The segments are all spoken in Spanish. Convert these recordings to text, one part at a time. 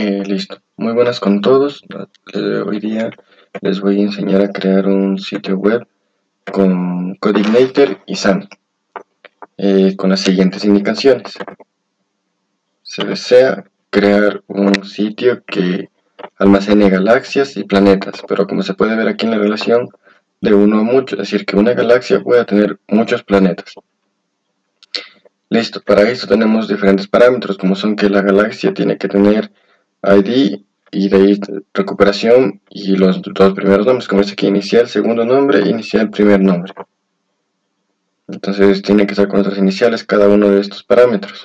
Listo, muy buenas con todos. Hoy día les voy a enseñar a crear un sitio web con CodeIgniter y SAM con las siguientes indicaciones. Se desea crear un sitio que almacene galaxias y planetas, pero como se puede ver aquí en la relación, de uno a mucho, es decir, que una galaxia pueda tener muchos planetas. Listo, para esto tenemos diferentes parámetros, como son que la galaxia tiene que tener ID y de ahí recuperación y los dos primeros nombres, como dice aquí, inicial, segundo nombre, inicial, primer nombre. Entonces tiene que ser con nuestras iniciales cada uno de estos parámetros.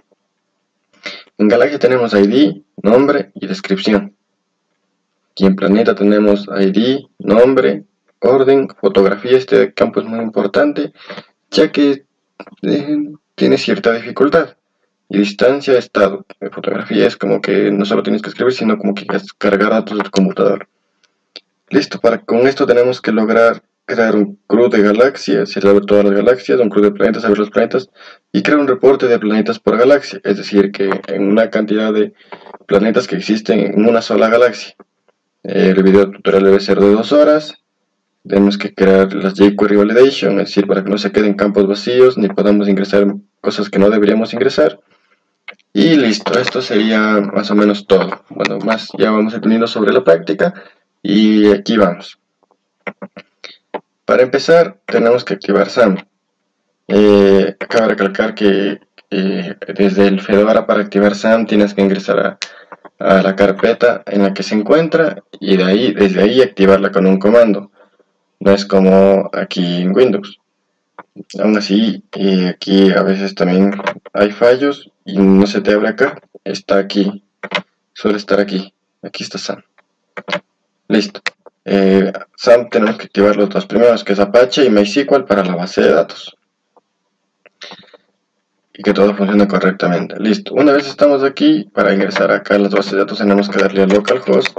En galaxia tenemos ID, nombre y descripción. Y en planeta tenemos ID, nombre, orden, fotografía. Este campo es muy importante ya que tiene cierta dificultad. Y distancia, estado. Fotografía es como que no solo tienes que escribir, sino como que cargar datos de tu computador. Listo, con esto tenemos que lograr crear un CRUD de galaxias, saber todas las galaxias, un CRUD de planetas, saber los planetas, y crear un reporte de planetas por galaxia, es decir, que en una cantidad de planetas que existen en una sola galaxia. El video tutorial debe ser de 2 horas. Tenemos que crear las jQuery validation, es decir, para que no se queden campos vacíos ni podamos ingresar cosas que no deberíamos ingresar. Y listo, esto sería más o menos todo. Bueno, más ya vamos aprendiendo sobre la práctica y aquí vamos. Para empezar, tenemos que activar SAM. Cabe recalcar que desde el Fedora para activar SAM tienes que ingresar a la carpeta en la que se encuentra y desde ahí activarla con un comando. No es como aquí en Windows. Aún así, aquí a veces también hay fallos y no se te abre acá. Está aquí, suele estar aquí. Aquí está SAM. Listo. SAM tenemos que activar los dos primeros, que es Apache y MySQL para la base de datos. Y que todo funcione correctamente. Listo. Una vez estamos aquí, para ingresar acá a las bases de datos tenemos que darle a localhost.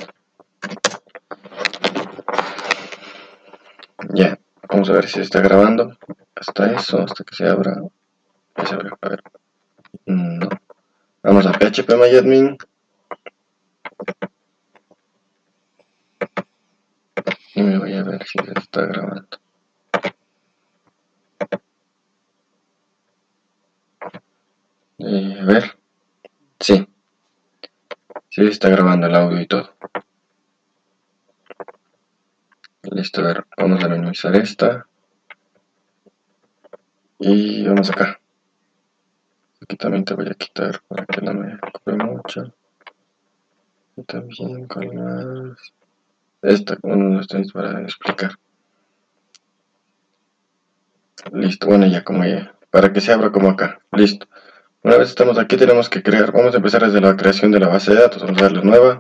Ya. Vamos a ver si está grabando. Hasta eso, hasta que se abra. Ya se abrió. A ver. No. Vamos a phpMyAdmin. Y me voy a ver si se está grabando. A ver. Sí. Sí está grabando el audio y todo. Listo, a ver. Vamos a minimizar esta. Y vamos acá. Aquí también te voy a quitar para que no me ocupe mucho. Y también con las... Esta, uno de los tenis para explicar. Listo, bueno, ya como ya. Para que se abra como acá. Listo. Una vez estamos aquí tenemos que crear. Vamos a empezar desde la creación de la base de datos. Vamos a darle nueva.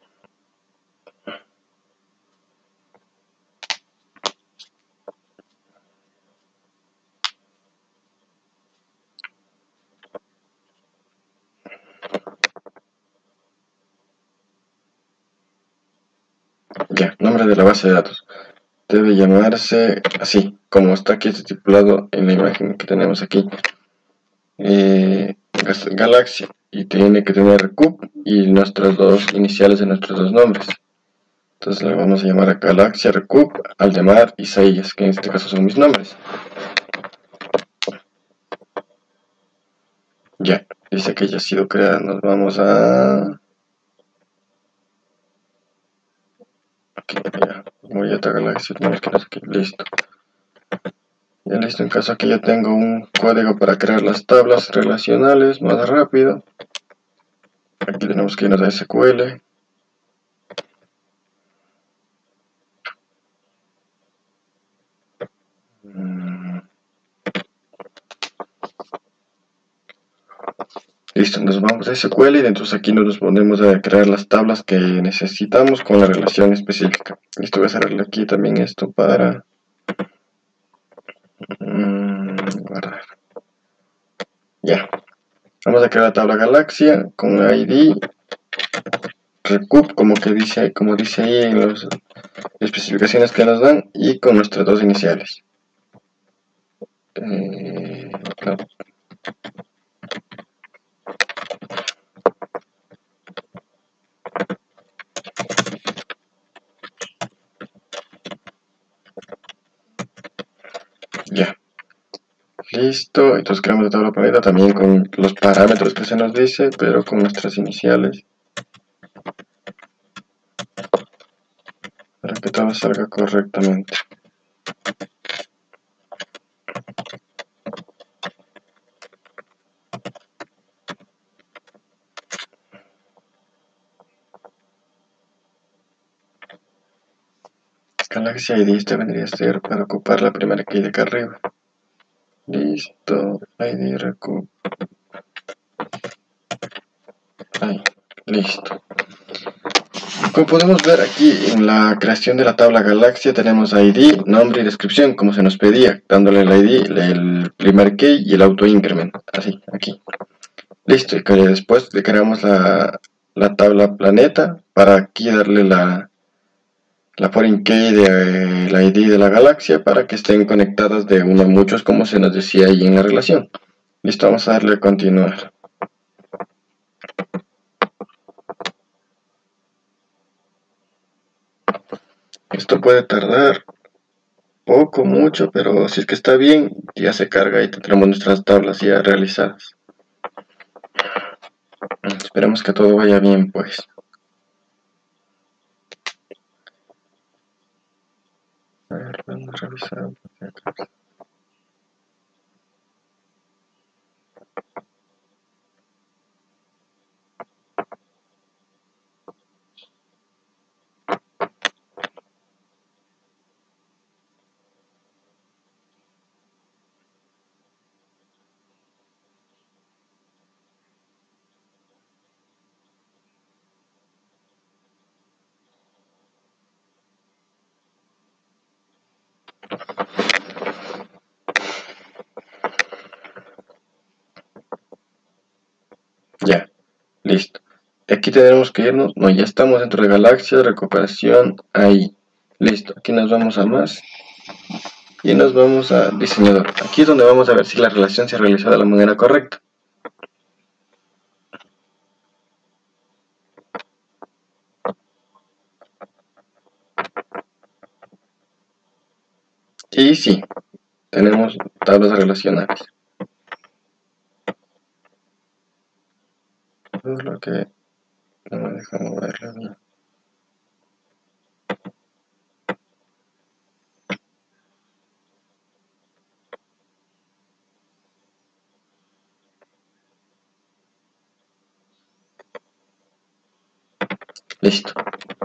Ya, nombre de la base de datos. Debe llamarse así, como está aquí estipulado en la imagen que tenemos aquí. Galaxia. Y tiene que tener CUP y nuestros dos iniciales de nuestros dos nombres. Entonces le vamos a llamar a Galaxia, Recup, Aldemar y Isaías, que en este caso son mis nombres. Ya, dice que ya ha sido creada. Nos vamos a... Aquí, ya. Voy a otra galaxia, tenemos que ir aquí. Listo. Ya listo, en caso aquí ya tengo un código para crear las tablas relacionales más rápido. Aquí tenemos que irnos a SQL. Listo, nos vamos a SQL y entonces aquí nos ponemos a crear las tablas que necesitamos con la relación específica. Listo, voy a cerrarle aquí también esto para guardar. Ya, vamos a crear la tabla galaxia con ID recup, como dice ahí en las especificaciones que nos dan, y con nuestras dos iniciales. No. Listo, entonces creamos la tabla planeta también con los parámetros que se nos dice, pero con nuestras iniciales, para que todo salga correctamente. Galaxy ID, este vendría a ser para ocupar la primera key de acá arriba. Listo, ID recoup. Ahí, listo. Como podemos ver aquí en la creación de la tabla galaxia tenemos ID, nombre y descripción como se nos pedía, dándole el ID, el primer key y el auto increment, así, aquí. Listo, y después le creamos la tabla planeta para aquí darle la foreign key del ID de la galaxia para que estén conectadas de uno a muchos como se nos decía ahí en la relación. Listo, vamos a darle a continuar. Esto puede tardar poco, mucho, pero si es que está bien, ya se carga y tendremos nuestras tablas ya realizadas. Esperemos que todo vaya bien, pues. A ver, vamos a revisar. Ya, listo. Aquí tenemos que irnos, no, ya estamos dentro de galaxia, recuperación, ahí. Listo, aquí nos vamos a más. Y nos vamos a diseñador. Aquí es donde vamos a ver si la relación se ha realizado de la manera correcta. Y sí, tenemos tablas relacionales. Eso es lo que no me deja moverla bien. Listo.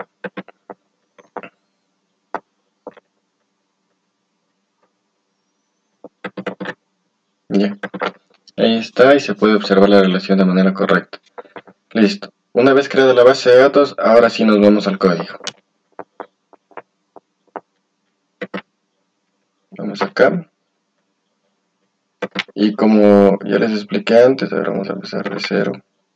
Ya. Ahí está y se puede observar la relación de manera correcta. Listo. Una vez creada la base de datos, ahora sí nos vamos al código. Vamos acá. Y como ya les expliqué antes, ahora vamos a empezar de cero.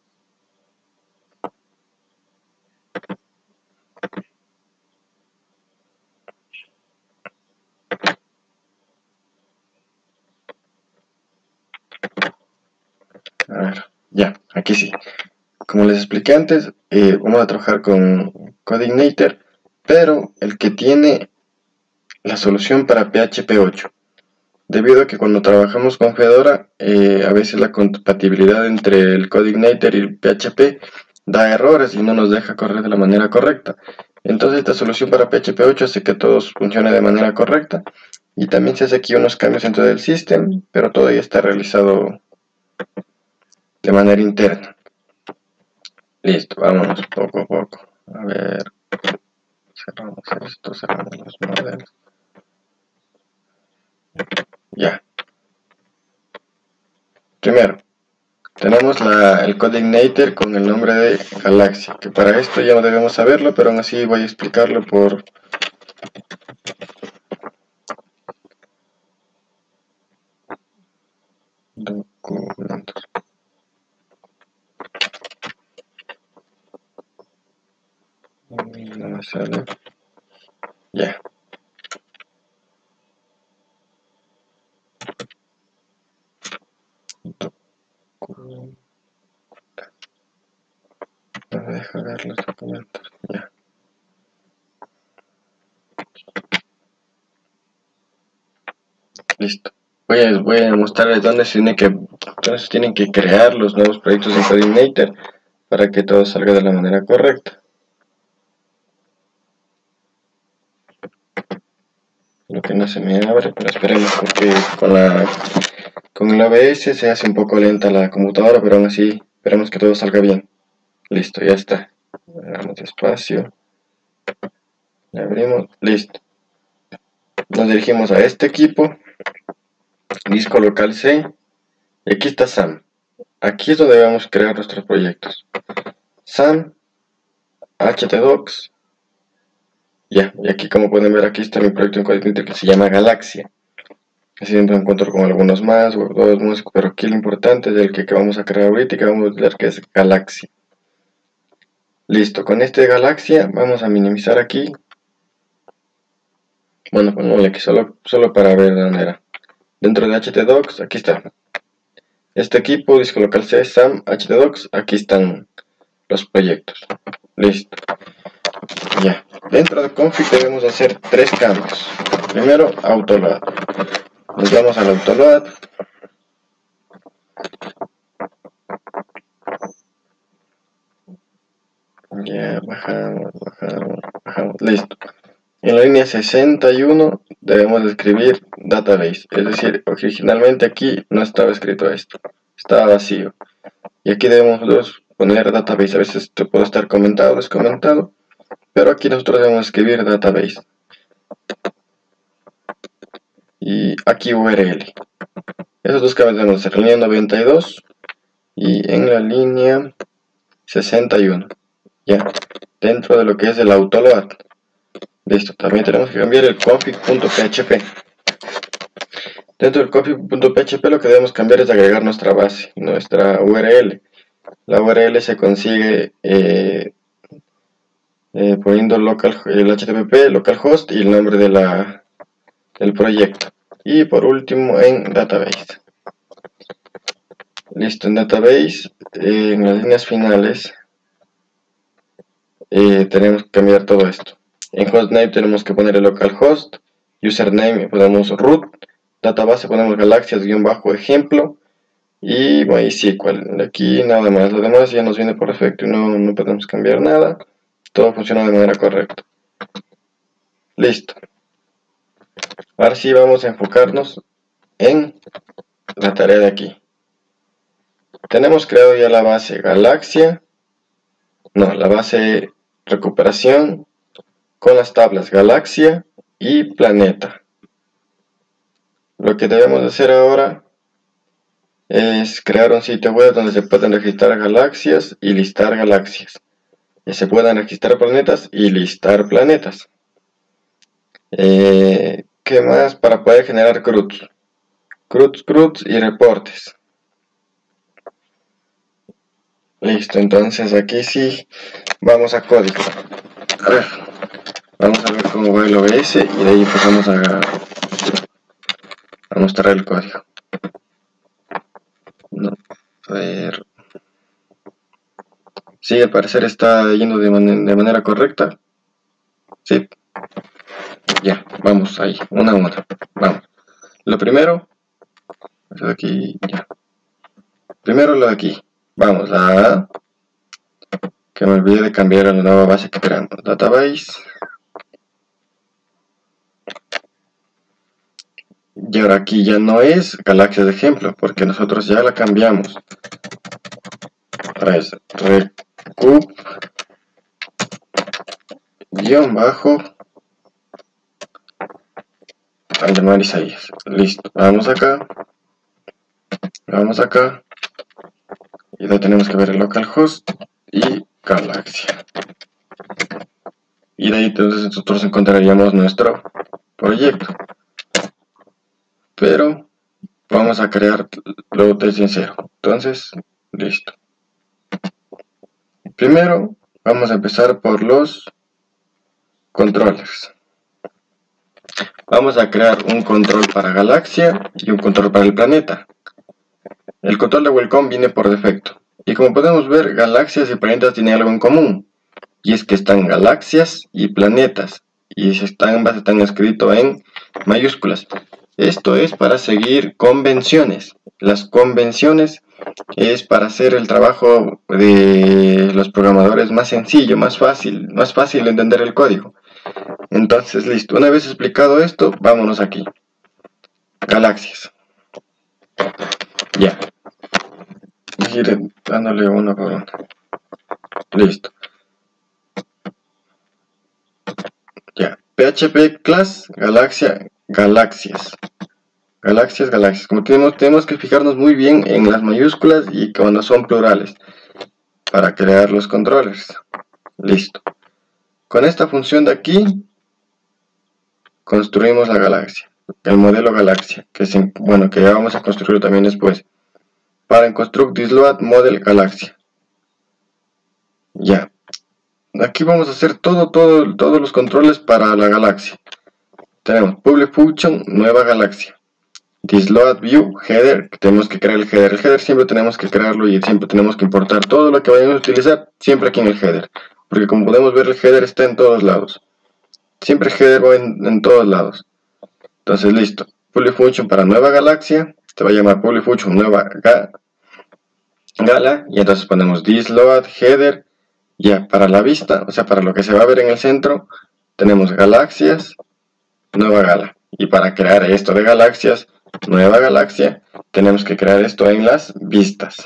A ver, ya, aquí sí. Como les expliqué antes, vamos a trabajar con Codeignator, pero el que tiene la solución para PHP 8. Debido a que cuando trabajamos con Fedora, a veces la compatibilidad entre el Codeignator y el PHP da errores y no nos deja correr de la manera correcta. Entonces esta solución para PHP 8 hace que todo funcione de manera correcta. Y también se hace aquí unos cambios dentro del system, pero todo ya está realizado de manera interna. Listo, vámonos poco a poco. A ver, cerramos esto, cerramos los modelos. Ya. Primero, tenemos el codeignator con el nombre de Galaxy, que para esto ya no debemos saberlo, pero aún así voy a explicarlo por documentos. No me sale. Ya. No me deja ver los documentos. Ya. Listo. voy a mostrarles dónde se tienen que crear los nuevos proyectos en Coordinator para que todo salga de la manera correcta. Lo que no se me abre, pero esperemos, porque con el OBS se hace un poco lenta la computadora, pero aún así esperemos que todo salga bien. Listo, ya está. Damos despacio. Le abrimos, listo. Nos dirigimos a este equipo, disco local C, y aquí está SAM. Aquí es donde vamos a crear nuestros proyectos. SAM, htdocs. Ya, y aquí como pueden ver, aquí está mi proyecto en Coordinator que se llama Galaxia. Así me encuentro con algunos más, o todos más, pero aquí lo importante es el que vamos a crear ahorita y que vamos a utilizar, que es Galaxia. Listo, con este Galaxia vamos a minimizar aquí. Bueno, ponle aquí solo para ver de dónde era. Dentro de htdocs, aquí está. Este equipo, disco local C, SAM, htdocs, aquí están los proyectos. Listo. Ya. Dentro de config debemos hacer 3 cambios. Primero, autoload. Nos vamos al autoload. Ya, bajamos. Listo. En la línea 61 debemos escribir database. Es decir, originalmente aquí no estaba escrito esto. Estaba vacío. Y aquí debemos poner database. A veces te puede estar comentado o descomentado. Pero aquí nosotros debemos escribir database. Y aquí URL. Esos dos cambios debemos hacer en la línea 92 y en la línea 61. Ya, dentro de lo que es el autoload. Listo, también tenemos que cambiar el config.php. Dentro del config.php lo que debemos cambiar es agregar nuestra base, nuestra URL. La URL se consigue poniendo el HTTP, localhost y el nombre del proyecto. Y por último en database. Listo, en database, en las líneas finales tenemos que cambiar todo esto. En hostname tenemos que poner el localhost, username ponemos root, database ponemos galaxias-ejemplo y MySQL. Aquí nada más, lo demás ya nos viene por defecto y no podemos cambiar nada. Todo funciona de manera correcta. Listo. Ahora sí vamos a enfocarnos en la tarea de aquí. Tenemos creado ya la base Galaxia, la base recuperación con las tablas Galaxia y Planeta. Lo que debemos hacer ahora es crear un sitio web donde se puedan registrar galaxias y listar galaxias. Y se puedan registrar planetas y listar planetas. ¿Qué más? Para poder generar CRUDs y reportes. Listo, entonces aquí sí vamos a código. A ver, vamos a ver cómo va el OBS y de ahí empezamos a mostrar el código. A ver. Sí, al parecer está yendo de manera correcta. Sí. Ya, vamos ahí, una a una. Vamos. Lo primero, eso de aquí, ya. Primero lo de aquí. Vamos, que me olvidé de cambiar a la nueva base que creamos. Database. Y ahora aquí ya no es galaxias de ejemplo, porque nosotros ya la cambiamos. Ahora es recup al llamar Isaías. Listo. Vamos acá. Y ya tenemos que ver el localhost y Galaxia. Y de ahí entonces nosotros encontraríamos nuestro proyecto. Pero vamos a crearlo desde cero. Entonces, listo. Primero vamos a empezar por los controllers. Vamos a crear un control para Galaxia y un control para el planeta. El control de welcome viene por defecto. Y como podemos ver, galaxias y planetas tienen algo en común. Y es que están galaxias y planetas. Y ambas están escritos en mayúsculas. Esto es para seguir convenciones. Las convenciones es para hacer el trabajo de los programadores más sencillo, más fácil de entender el código. Entonces, listo. Una vez explicado esto, vámonos aquí. Galaxias. Ya. Ir dándole una por una. Listo. Ya. PHP class galaxia galaxias. Galaxias. Como tenemos que fijarnos muy bien en las mayúsculas y cuando son plurales para crear los controllers. Listo. Con esta función de aquí construimos la galaxia, el modelo galaxia, que ya vamos a construirlo también después. Para construct disload model galaxia. Ya. Aquí vamos a hacer todos los controles para la galaxia. Tenemos public function nueva galaxia. Disload view header, que tenemos que crear el header. El header siempre tenemos que crearlo y siempre tenemos que importar todo lo que vayamos a utilizar siempre aquí en el header. Porque como podemos ver, el header está en todos lados. Siempre el header va en todos lados. Entonces, listo. Public function para nueva galaxia. Se va a llamar public function nueva gala. Y entonces ponemos disload header. Ya, para la vista, o sea, para lo que se va a ver en el centro, tenemos galaxias, nueva gala. Y para crear esto de galaxias, nueva galaxia, tenemos que crear esto en las vistas.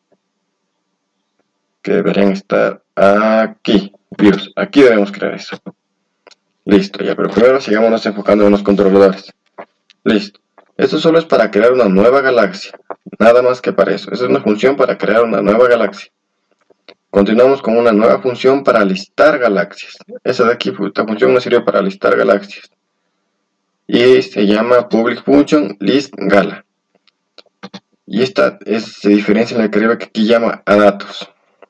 Que deberían estar aquí. Views, aquí debemos crear eso. Listo, ya, pero primero sigámonos enfocando en los controladores. Listo. Esto solo es para crear una nueva galaxia. Nada más que para eso. Esa es una función para crear una nueva galaxia. Continuamos con una nueva función para listar galaxias. Esta de aquí, esta función nos sirve para listar galaxias. Y se llama public function list gala. Y esta se diferencia en la que aquí llama a datos.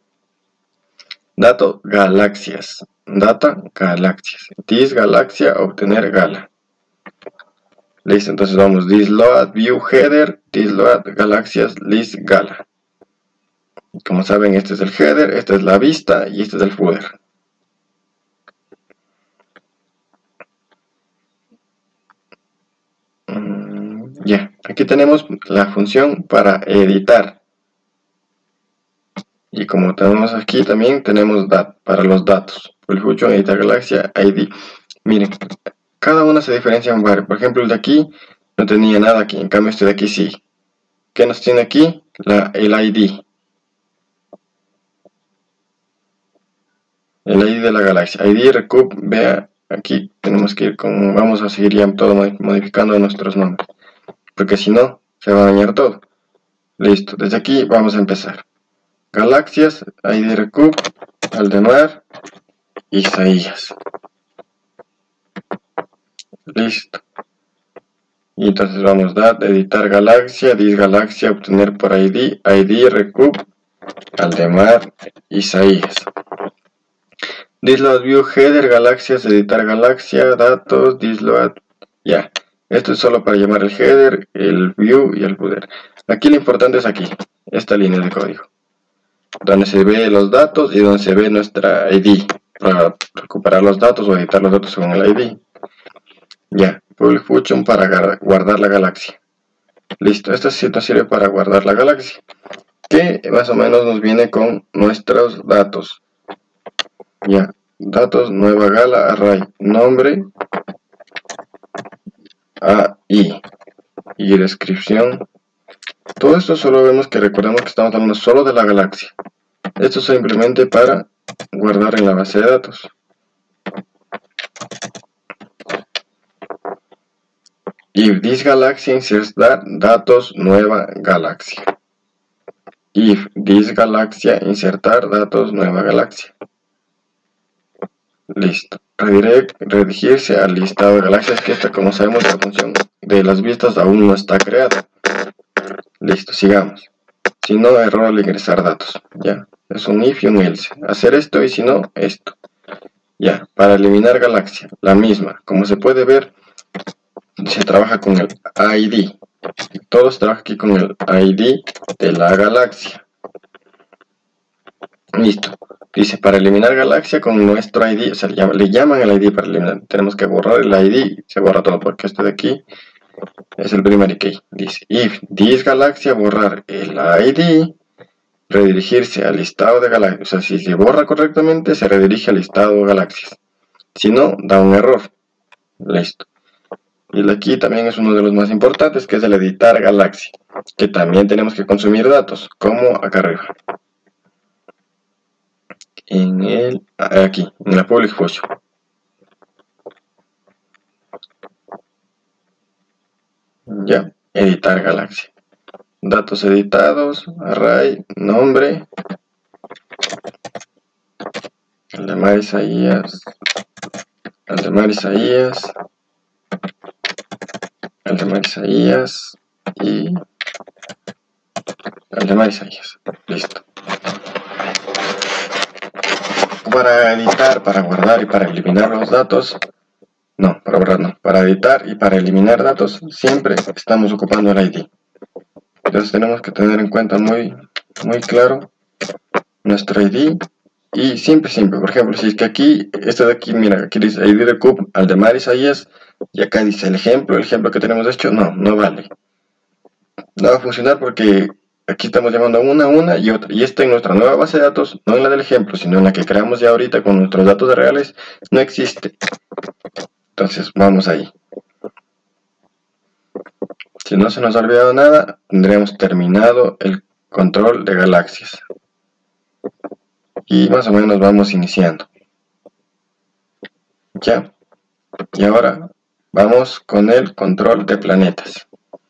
Dato galaxias. Data galaxias. This galaxia obtener gala. Listo, entonces vamos disload view header, disload galaxias list gala. Como saben, este es el header, esta es la vista y este es el footer. Ya, aquí tenemos la función para editar. Y como tenemos aquí también tenemos para los datos. El function editar galaxia ID. Miren, cada una se diferencia en varios. Por ejemplo, el de aquí no tenía nada aquí, en cambio este de aquí sí. ¿Qué nos tiene aquí? El ID. El ID de la galaxia. ID recoup, vea, aquí tenemos que ir con, vamos a seguir ya todo modificando nuestros nombres. Porque si no, se va a dañar todo. Listo, desde aquí vamos a empezar. Galaxias, ID recoup, Aldemar, Isaías. Listo. Y entonces vamos a editar galaxia, disgalaxia, obtener por ID, ID recoup, Aldemar, Isaías. Disload view header, galaxias, editar galaxia, datos, disload, ya. Esto es solo para llamar el header, el view y el footer. Aquí lo importante es aquí, esta línea de código, donde se ve los datos y donde se ve nuestra ID, para recuperar los datos o editar los datos con el ID. Ya, public function para guardar la galaxia. Listo, esta sí nos sirve para guardar la galaxia, que más o menos nos viene con nuestros datos. Ya, datos, nueva gala, array, nombre, AI y descripción. Todo esto solo vemos que recordemos que estamos hablando solo de la galaxia. Esto es simplemente para guardar en la base de datos. If this galaxy inserts datos nueva galaxia. If this galaxia insertar datos nueva galaxia. Listo. Redirigirse al listado de galaxias, que esta, como sabemos, la función de las vistas aún no está creada. Listo, sigamos. Si no, error al ingresar datos. Ya, es un if y un else. Hacer esto y si no, esto. Ya, para eliminar galaxia, la misma. Como se puede ver, se trabaja con el ID. Todo se trabaja aquí con el ID de la galaxia. Listo. Dice, para eliminar galaxia con nuestro ID, o sea, le llaman el ID para eliminar. Tenemos que borrar el ID, se borra todo porque este de aquí es el primary key. Dice if this galaxia, borrar el ID, redirigirse al listado de galaxias. O sea, si se borra correctamente, se redirige al listado de galaxias. Si no, da un error. Listo. Y el aquí también es uno de los más importantes, que es el editar galaxia, que también tenemos que consumir datos, como acá arriba. Aquí, en la public function. Ya, editar galaxia. Datos editados, array, nombre, Aldemar Isaías, Aldemar Isaías, Aldemar Isaías y Aldemar Isaías. Listo. Para editar, para guardar y para eliminar los datos, no, para borrar no, para editar y para eliminar datos siempre estamos ocupando el ID. Entonces tenemos que tener en cuenta muy claro nuestro ID y siempre, por ejemplo, si es que aquí, este de aquí, mira, aquí dice ID de cub, Aldemar Isaías, y acá dice el ejemplo que tenemos hecho, no vale. No va a funcionar porque aquí estamos llamando una y otra, y esta en nuestra nueva base de datos, no en la del ejemplo, sino en la que creamos ya ahorita con nuestros datos reales, no existe. Entonces vamos ahí. Si no se nos ha olvidado nada, tendríamos terminado el control de galaxias. Y más o menos vamos iniciando. Ya. Y ahora vamos con el control de planetas.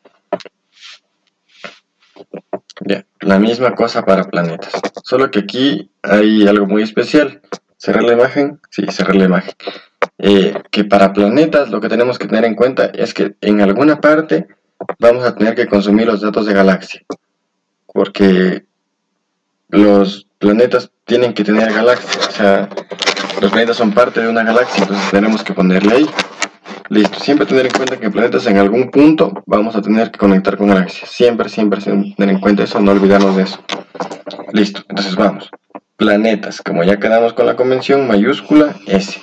Ya, la misma cosa para planetas. Solo que aquí hay algo muy especial. ¿Cerrar la imagen? Sí, cerrar la imagen. Que para planetas lo que tenemos que tener en cuenta es que en alguna parte vamos a tener que consumir los datos de galaxia, porque los planetas tienen que tener galaxia, o sea, los planetas son parte de una galaxia, entonces tenemos que ponerle ahí. Listo, siempre tener en cuenta que planetas en algún punto vamos a tener que conectar con galaxias, siempre tener en cuenta eso, no olvidarnos de eso. Listo, entonces vamos. Planetas, como ya quedamos con la convención, mayúscula S.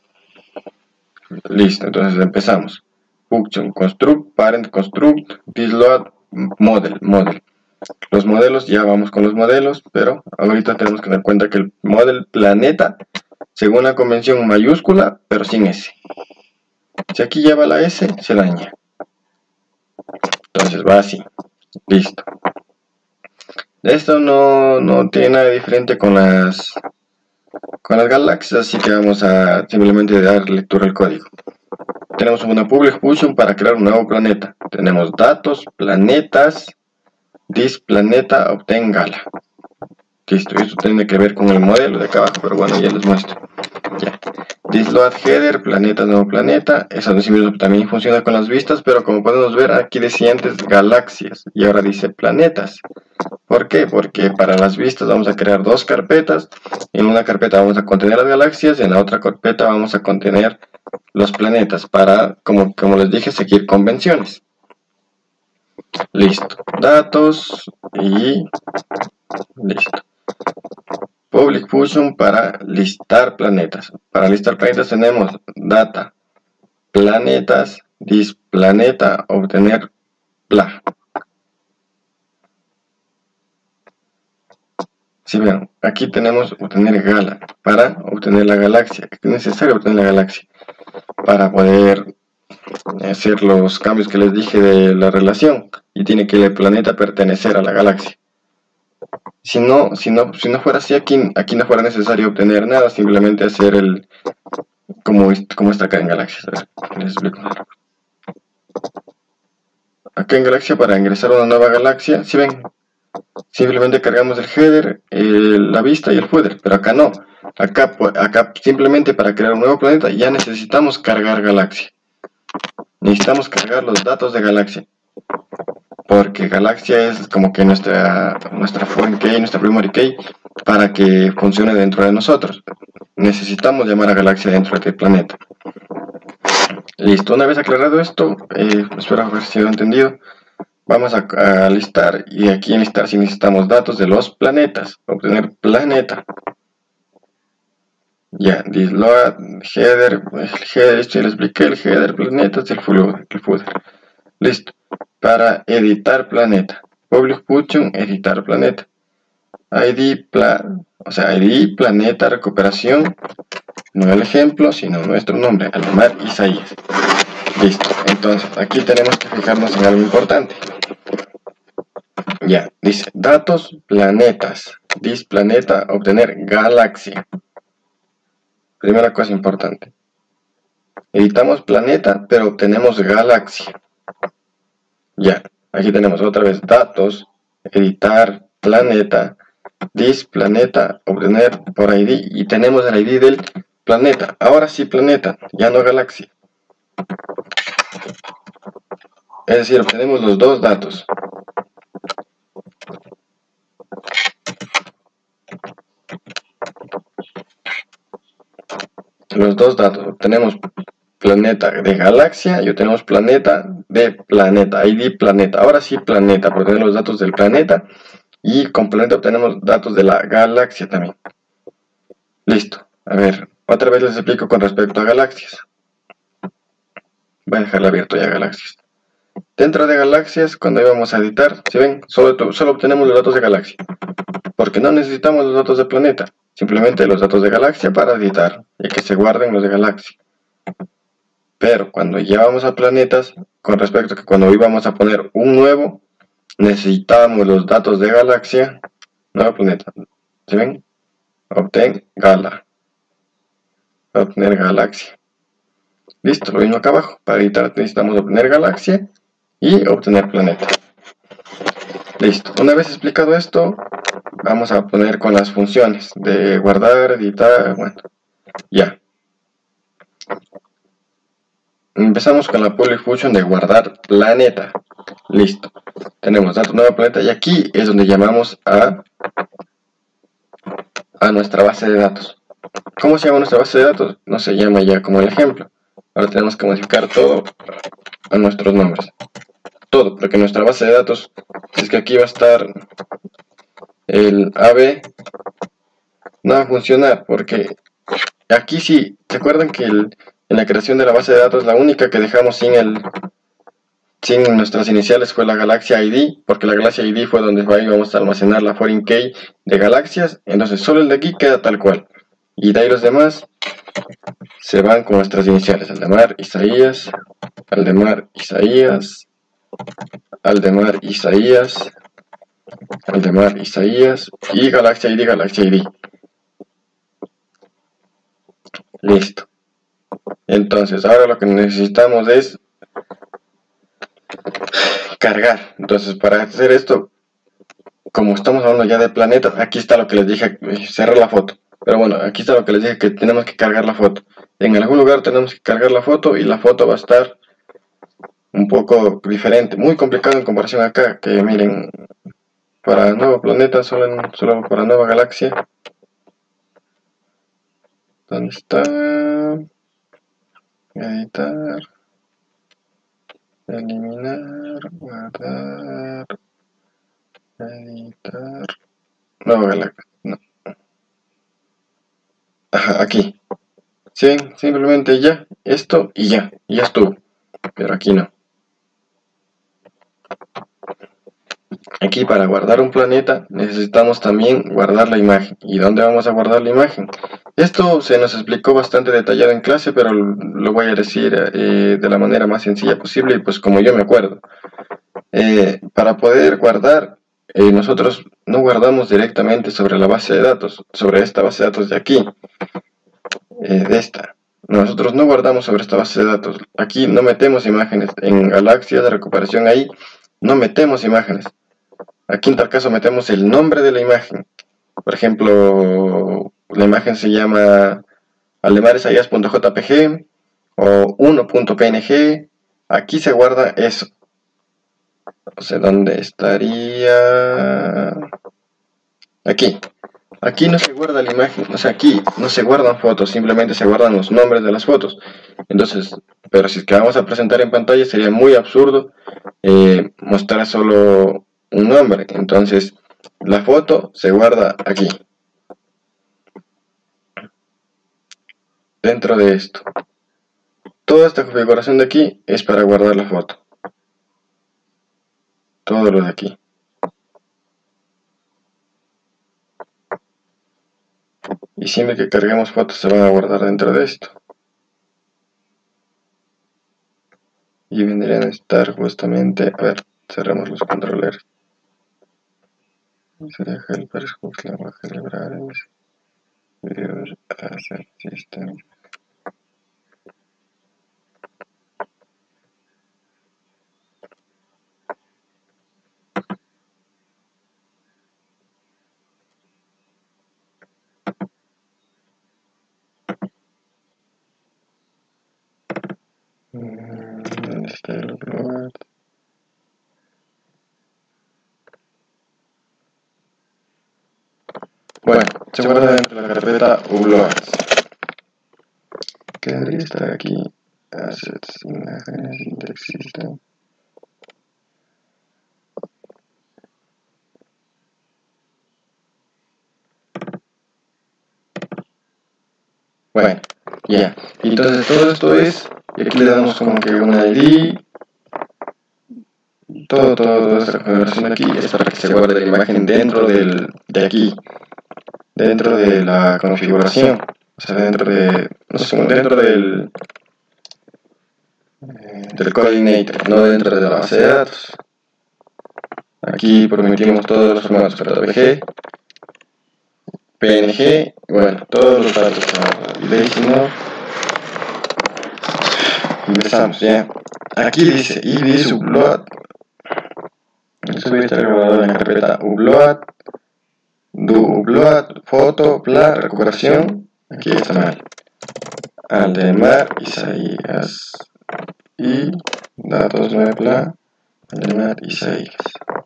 Listo, entonces empezamos. Function construct, parent construct, disload, model. Los modelos, ya vamos con los modelos, pero ahorita tenemos que tener cuenta que el model planeta, según la convención mayúscula, pero sin S. Si aquí lleva la S, se daña. Entonces va así. Listo. Esto no tiene nada diferente con las galaxias, así que vamos a simplemente dar lectura al código. Tenemos una public function para crear un nuevo planeta. Tenemos datos, planetas, this planeta, obtain gala. Listo, esto tiene que ver con el modelo de acá abajo, pero bueno, ya les muestro. Ya. This load header, planeta, nuevo planeta. Eso también funciona con las vistas, pero como podemos ver, aquí decía antes galaxias y ahora dice planetas. ¿Por qué? Porque para las vistas vamos a crear dos carpetas. En una carpeta vamos a contener las galaxias y en la otra carpeta vamos a contener los planetas para, como les dije, seguir convenciones. Listo. Datos y listo. Public function para listar planetas. Para listar planetas tenemos data, planetas, this planeta, obtener pla. Si ven, aquí tenemos obtener gala, para obtener la galaxia. Es necesario obtener la galaxia para poder hacer los cambios que les dije de la relación, y tiene que el planeta pertenecer a la galaxia. Si no fuera así, aquí no fuera necesario obtener nada, simplemente hacer el como está acá en galaxias. Les explico. Acá en galaxia, para ingresar a una nueva galaxia, si ven, simplemente cargamos el header, la vista y el footer, pero acá no. Acá simplemente para crear un nuevo planeta ya necesitamos cargar galaxia. Necesitamos cargar los datos de galaxia, porque galaxia es como que nuestra foreign key, nuestra primary key, para que funcione dentro de nosotros. Necesitamos llamar a galaxia dentro del planeta. Listo, una vez aclarado esto, espero haber sido entendido. Vamos a listar, y aquí en listar si necesitamos datos de los planetas, obtener planeta. Ya, disload, header, esto ya les expliqué, el header, planetas, el footer. Listo. Para editar planeta. Public function, editar planeta. ID planeta recuperación. No el ejemplo, sino nuestro nombre, Aldemar Isaías. Listo. Entonces, aquí tenemos que fijarnos en algo importante. Ya, dice datos, planetas. This planeta, obtener galaxia. Primera cosa importante. Editamos planeta, pero obtenemos galaxia. Ya, aquí tenemos otra vez datos, editar planeta, this planeta, obtener por ID, y tenemos el ID del planeta. Ahora sí planeta, ya no galaxia. Es decir, obtenemos los dos datos. Los dos datos, obtenemos planeta de galaxia y obtenemos planeta de planeta, ID planeta. Ahora sí planeta, por tener los datos del planeta, y con planeta obtenemos datos de la galaxia también. Listo. A ver, otra vez les explico con respecto a galaxias. Voy a dejarla abierto ya galaxias. Dentro de galaxias, cuando íbamos a editar, si ven, solo obtenemos los datos de galaxia, porque no necesitamos los datos de planeta, simplemente los datos de galaxia para editar y que se guarden los de galaxia. Pero cuando ya vamos a planetas, con respecto a que cuando íbamos a poner un nuevo, necesitábamos los datos de galaxia, nuevo planeta, ¿sí ven? Obtener galaxia. Listo, lo mismo acá abajo. Para editar necesitamos obtener galaxia y obtener planeta. Listo. Una vez explicado esto, vamos a poner con las funciones de guardar, editar, bueno, ya. Empezamos con la public function de guardar planeta. Listo. Tenemos datos nuevo planeta y aquí es donde llamamos a nuestra base de datos. ¿Cómo se llama nuestra base de datos? No se llama ya como el ejemplo. Ahora tenemos que modificar todo a nuestros nombres. Todo, porque nuestra base de datos, es que aquí va a estar el AB, no va a funcionar, porque aquí sí, ¿se acuerdan que en la creación de la base de datos la única que dejamos sin nuestras iniciales fue la galaxia ID? Porque la galaxia ID fue donde íbamos a almacenar la foreign key de galaxias, entonces solo el de aquí queda tal cual. Y de ahí los demás se van con nuestras iniciales, Aldemar Isaías, Aldemar Isaías, Aldemar Isaías, Aldemar Isaías y Galaxia ID, Galaxia ID. Listo. Entonces, ahora lo que necesitamos es cargar. Entonces, para hacer esto, como estamos hablando ya de planetas, aquí está lo que les dije, cerrar la foto. Pero bueno, aquí está lo que les dije, que tenemos que cargar la foto. En algún lugar tenemos que cargar la foto y la foto va a estar un poco diferente, muy complicado en comparación acá, que miren, para nuevo planeta, solo para nueva galaxia. ¿Dónde está? Editar, eliminar, guardar, editar, nueva galaxia, no. Ajá, aquí. Sí, simplemente ya, esto y ya estuvo, pero aquí no. Aquí para guardar un planeta necesitamos también guardar la imagen. ¿Y dónde vamos a guardar la imagen? Esto se nos explicó bastante detallado en clase, pero lo voy a decir de la manera más sencilla posible y pues como yo me acuerdo. Para poder guardar, nosotros no guardamos directamente sobre la base de datos, sobre esta base de datos de aquí, de esta. Nosotros no guardamos sobre esta base de datos. Aquí no metemos imágenes. En galaxia de recuperación ahí no metemos imágenes. Aquí en tal caso metemos el nombre de la imagen. Por ejemplo, la imagen se llama aldemarisayas.jpg o 1.png. Aquí se guarda eso. No sé dónde estaría. Aquí. Aquí no se guarda la imagen, o sea, aquí no se guardan fotos, simplemente se guardan los nombres de las fotos. Entonces, pero si es que vamos a presentar en pantalla sería muy absurdo mostrar solo un nombre. Entonces, la foto se guarda aquí, dentro de esto. Toda esta configuración de aquí es para guardar la foto. todo lo de aquí. Y siempre que carguemos fotos se van a guardar dentro de esto. Y vendrían a estar justamente, a ver, cerramos los controles. Se deja el Xbox lenguaje libraries. Viewer Asset System. ¿Dónde está el upload? Bueno, se guarda dentro de la carpeta uploads. Que debería estar aquí. Assets, imágenes, index system. Bueno, ya. Y entonces todo esto es, y aquí le damos como que una ID. Toda esta configuración aquí es para que se guarde la imagen dentro de aquí. Dentro de la configuración. O sea, dentro de, no sé, como dentro del coordinator, no dentro de la base de datos. Aquí permitimos todos los formatos JPG, PNG, bueno, todos los datos. Y de ahí, si no, empezamos ya. Aquí dice id upload. Esto voy a estar grabado en la carpeta upload, do upload, foto, pla, recuperación. Aquí está mal. Aldemar Isaías y datos 9 pla, Aldemar Isaías.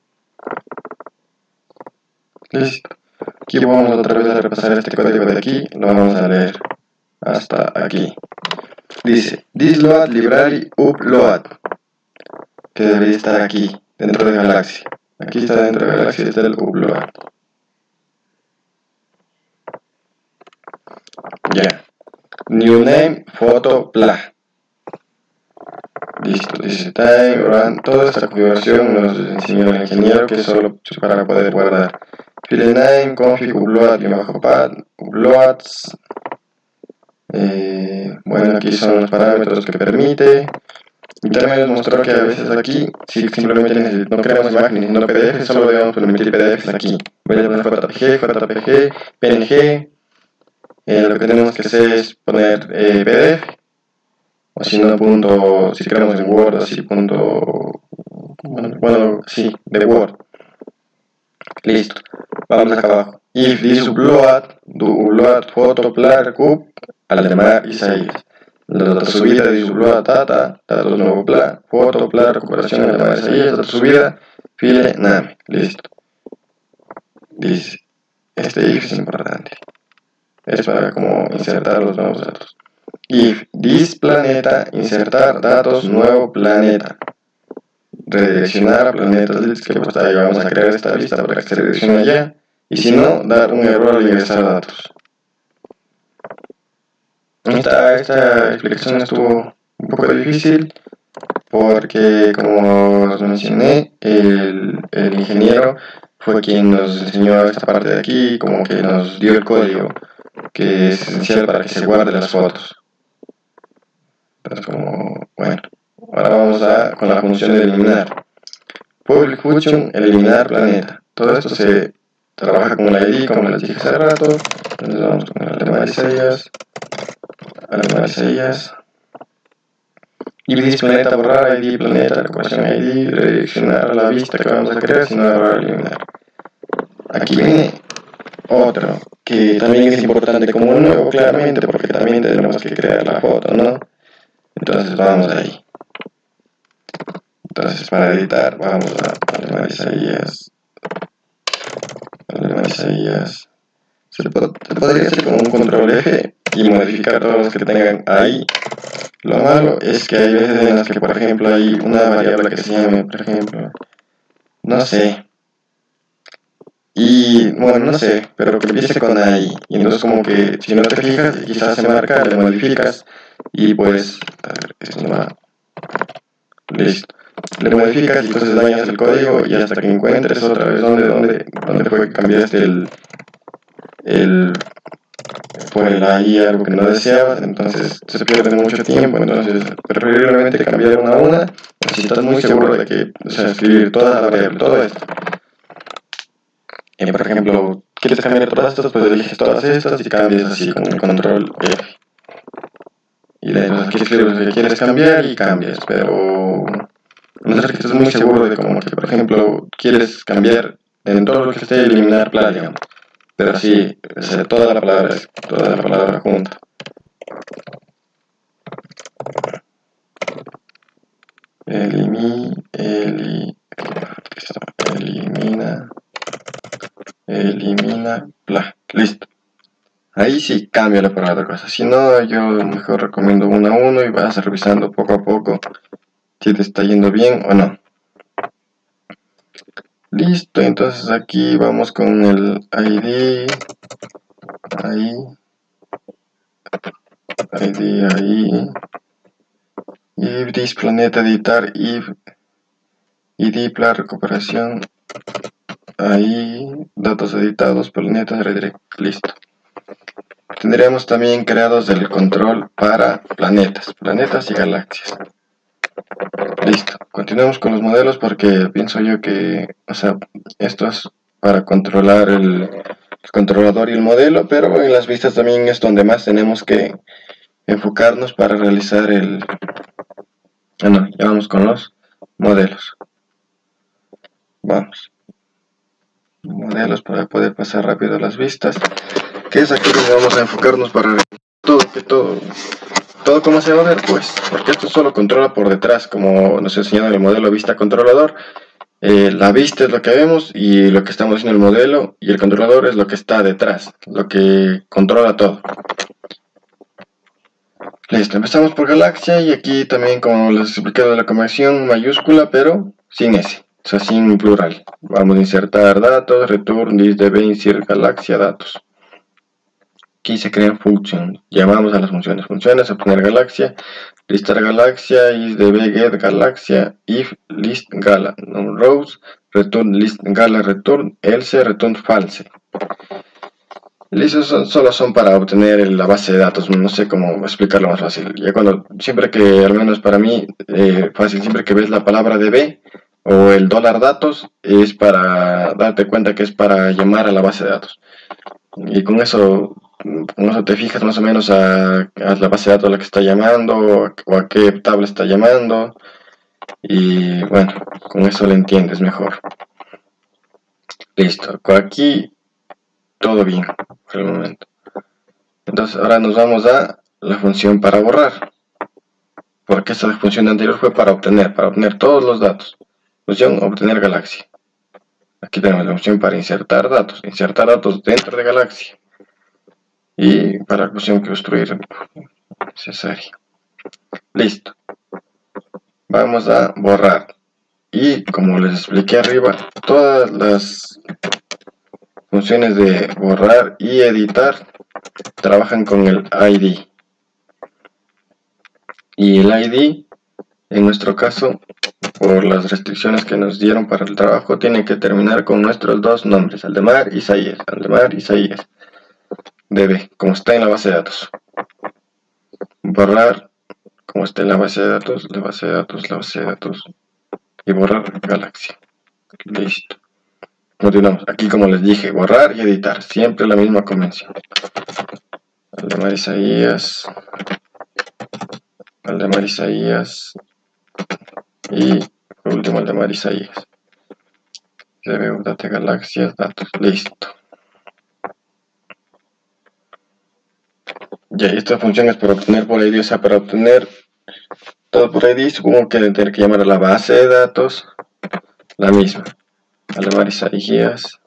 Listo. Aquí vamos otra vez a repasar este código de aquí, lo vamos a leer hasta aquí. Dice this load library upload, que debería estar aquí dentro de Galaxy. Aquí está dentro de Galaxy, está el upload. Ya. New name, foto, pla. Listo, dice time, run. Toda esta configuración nos enseñó el ingeniero, que es solo para poder guardar. File name, config, upload, pad, uploads. Bueno, aquí son los parámetros que permite. Y también nos mostró que a veces aquí, si simplemente no queremos imágenes, no PDF, solo debemos permitir PDFs aquí. Voy a poner JPG, PNG. Lo que tenemos que hacer es poner PDF. O si no, si queremos en Word, así bueno, sí, de Word. Listo. Vamos acá abajo. If this upload, do upload, photo, pla, recoup, Aldemar Isaías. La data subida de upload data, datos nuevo pla, foto, pla, recuperación, Aldemar Isaías, data subida, file, name. Listo. Dice, este if es importante. Es para como insertar los nuevos datos. If this planeta, insertar datos, nuevo planeta. Redireccionar a planetas, que pues ahí vamos a crear esta lista para que se redireccione allá. Y si no, dar un error al ingresar datos. Esta explicación estuvo un poco difícil porque, como os mencioné, el ingeniero fue quien nos enseñó esta parte de aquí, como que nos dio el código que es esencial para que se guarden las fotos. Entonces, como, bueno, ahora vamos con la función de eliminar. Public function, eliminar planeta. Todo esto se trabaja con la ID, como les dije hace rato. Entonces vamos con el Aldemar Isaías. ID planeta, borrar, ID planeta, recuperación ID, redireccionar a la vista que vamos a crear, sino borrar, eliminar. Aquí viene otro, que también es importante como nuevo, claramente, porque también tenemos que crear la foto, ¿no? Entonces vamos ahí. Entonces para editar vamos a Aldemar Isaías. Se podría hacer con un control F y modificar todos los que tengan ahí. Lo malo es que hay veces en las que, por ejemplo, hay una variable que se llame, por ejemplo, no sé. Y bueno, no sé, pero que empiece con ahí. Y entonces como que si no te fijas, quizás se marca, le modificas y pues, a ver, esto no va. Listo. le modificas y entonces dañas el código y hasta que encuentres otra vez dónde fue que cambiaste por el ahí algo que no deseabas, entonces se pierde mucho tiempo. Entonces preferiblemente cambiar una a una si estás muy seguro de que, o sea, escribir toda la variable, todo esto. Por ejemplo, quieres cambiar todas estas, pues eliges todas estas y cambias así con control F. Y de ahí aquí escribes lo que quieres cambiar y cambias, pero no sé que estés muy seguro de como que, por ejemplo, quieres cambiar en todo lo que esté eliminar pla, digamos. Pero sí, o sea, toda la palabra junta. Elimina, bla, listo. Ahí sí cambia para otra cosa. Si no, yo mejor recomiendo uno a uno y vas revisando poco a poco si te está yendo bien o no. Listo, entonces aquí vamos con el ID. Ahí. If this planeta editar, if id pla recuperación. Ahí, datos editados, planetas, redirect, listo. Tendríamos también creados el control para planetas y galaxias. Listo, continuemos con los modelos porque pienso yo que, o sea, esto es para controlar el controlador y el modelo, pero en las vistas también es donde más tenemos que enfocarnos para realizar el... Bueno, ya vamos con los modelos. Vamos. Modelos para poder pasar rápido las vistas. Que es aquí donde vamos a enfocarnos para todo como se va a ver, pues, porque esto solo controla por detrás, como nos enseñaron el modelo vista controlador. La vista es lo que vemos y lo que estamos haciendo el modelo, y el controlador es lo que está detrás, lo que controla todo. Listo, empezamos por galaxia y aquí también, como les he explicado, la conversión mayúscula pero sin S, o sea, sin plural. Vamos a insertar datos, return this db insert galaxia datos. Aquí se crean funciones, llamamos a las funciones, obtener galaxia, listar galaxia, isdb get galaxia, if list gala, no rows, return list gala return, else return false. Listo, solo son para obtener la base de datos, no sé cómo explicarlo más fácil. Ya siempre que, al menos para mí, fácil, siempre que ves la palabra db o el $datos, es para darte cuenta que es para llamar a la base de datos. Y con eso te fijas más o menos a la base de datos a la que está llamando o a qué tabla está llamando, y bueno, con eso lo entiendes mejor. Listo, por aquí todo bien por el momento. Entonces ahora nos vamos a la función para borrar, porque esta función anterior fue para obtener todos los datos. Función obtener galaxia. Aquí tenemos la opción para insertar datos dentro de galaxia. Y para la función que construir necesaria. Listo. Vamos a borrar. Y como les expliqué arriba, todas las funciones de borrar y editar trabajan con el ID. Y el ID, en nuestro caso, por las restricciones que nos dieron para el trabajo, tiene que terminar con nuestros dos nombres, Aldemar y Isaías. DB, como está en la base de datos. Borrar, como está en la base de datos, y borrar galaxia. Listo. Continuamos. Aquí, como les dije, borrar y editar, siempre la misma convención. Aldemar Isaías y por último Aldemar Isaías. DB, date galaxias, datos. Listo. Ya, esta función es para obtener por ID, o sea, para obtener todo por ID, supongo que tener que llamar a la base de datos, la misma. Aldemar Isaías,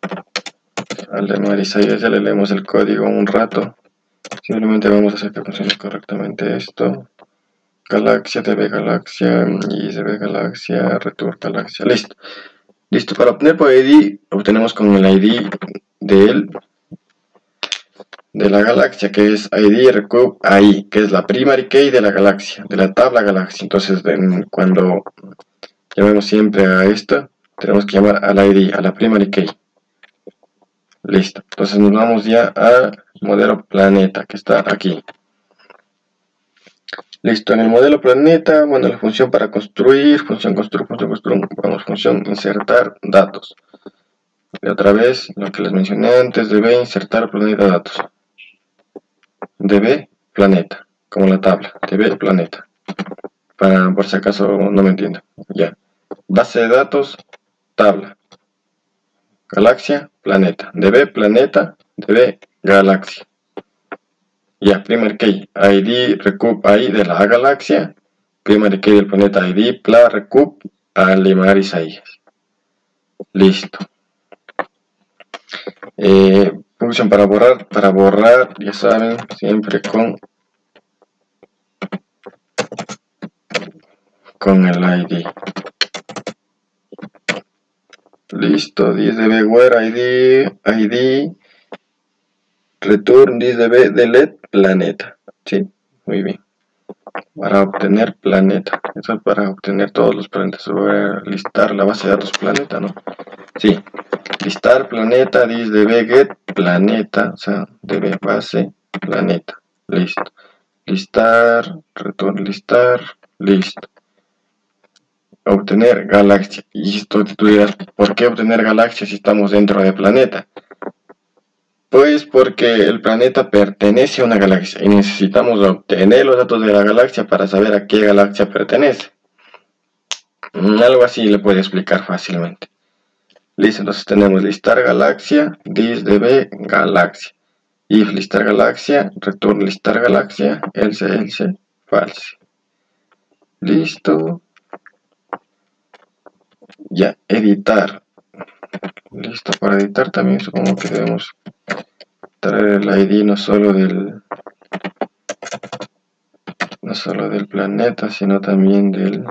ya le leemos el código un rato. Simplemente vamos a hacer que funcione correctamente esto. Galaxia, DB galaxia, y DB galaxia, return galaxia, listo. Listo, para obtener por ID, obtenemos con el ID de la galaxia, que es ID recoup AI, que es la primary key de la galaxia, de la tabla galaxia. Entonces, cuando llamemos siempre a esto, tenemos que llamar al ID, a la primary key. Listo, entonces nos vamos ya al modelo planeta que está aquí. Listo, en el modelo planeta, bueno, la función para construir, función construir, vamos, función insertar datos. Y otra vez, lo que les mencioné antes, db insertar planeta datos. db planeta, como la tabla, db planeta. Por si acaso no me entienden. Ya. Base de datos, tabla. Galaxia, planeta. db planeta, db galaxia. Ya, primary key, id, recoup, id de la galaxia, primary key del planeta id, pla, recoup, alimaris ahí. Listo. Función para borrar, ya saben, siempre con el id. Listo, thisDB where id, return thisDB delete planeta. Sí, muy bien. Para obtener planeta, eso es para obtener todos los planetas. Voy a listar la base de datos planeta, ¿no? Sí, listar planeta, thisDB get planeta, o sea, db base planeta. Listo. Listar, return listar, listo. Obtener galaxia. Y esto tú dirás, ¿por qué obtener galaxia si estamos dentro de planeta? Pues porque el planeta pertenece a una galaxia y necesitamos obtener los datos de la galaxia para saber a qué galaxia pertenece. Algo así le puedo explicar fácilmente. Listo, entonces tenemos listar galaxia, thisDB galaxia. If listar galaxia, return listar galaxia, else false. Listo. Ya, editar. Listo, para editar también supongo que debemos traer el ID no solo del planeta, sino también de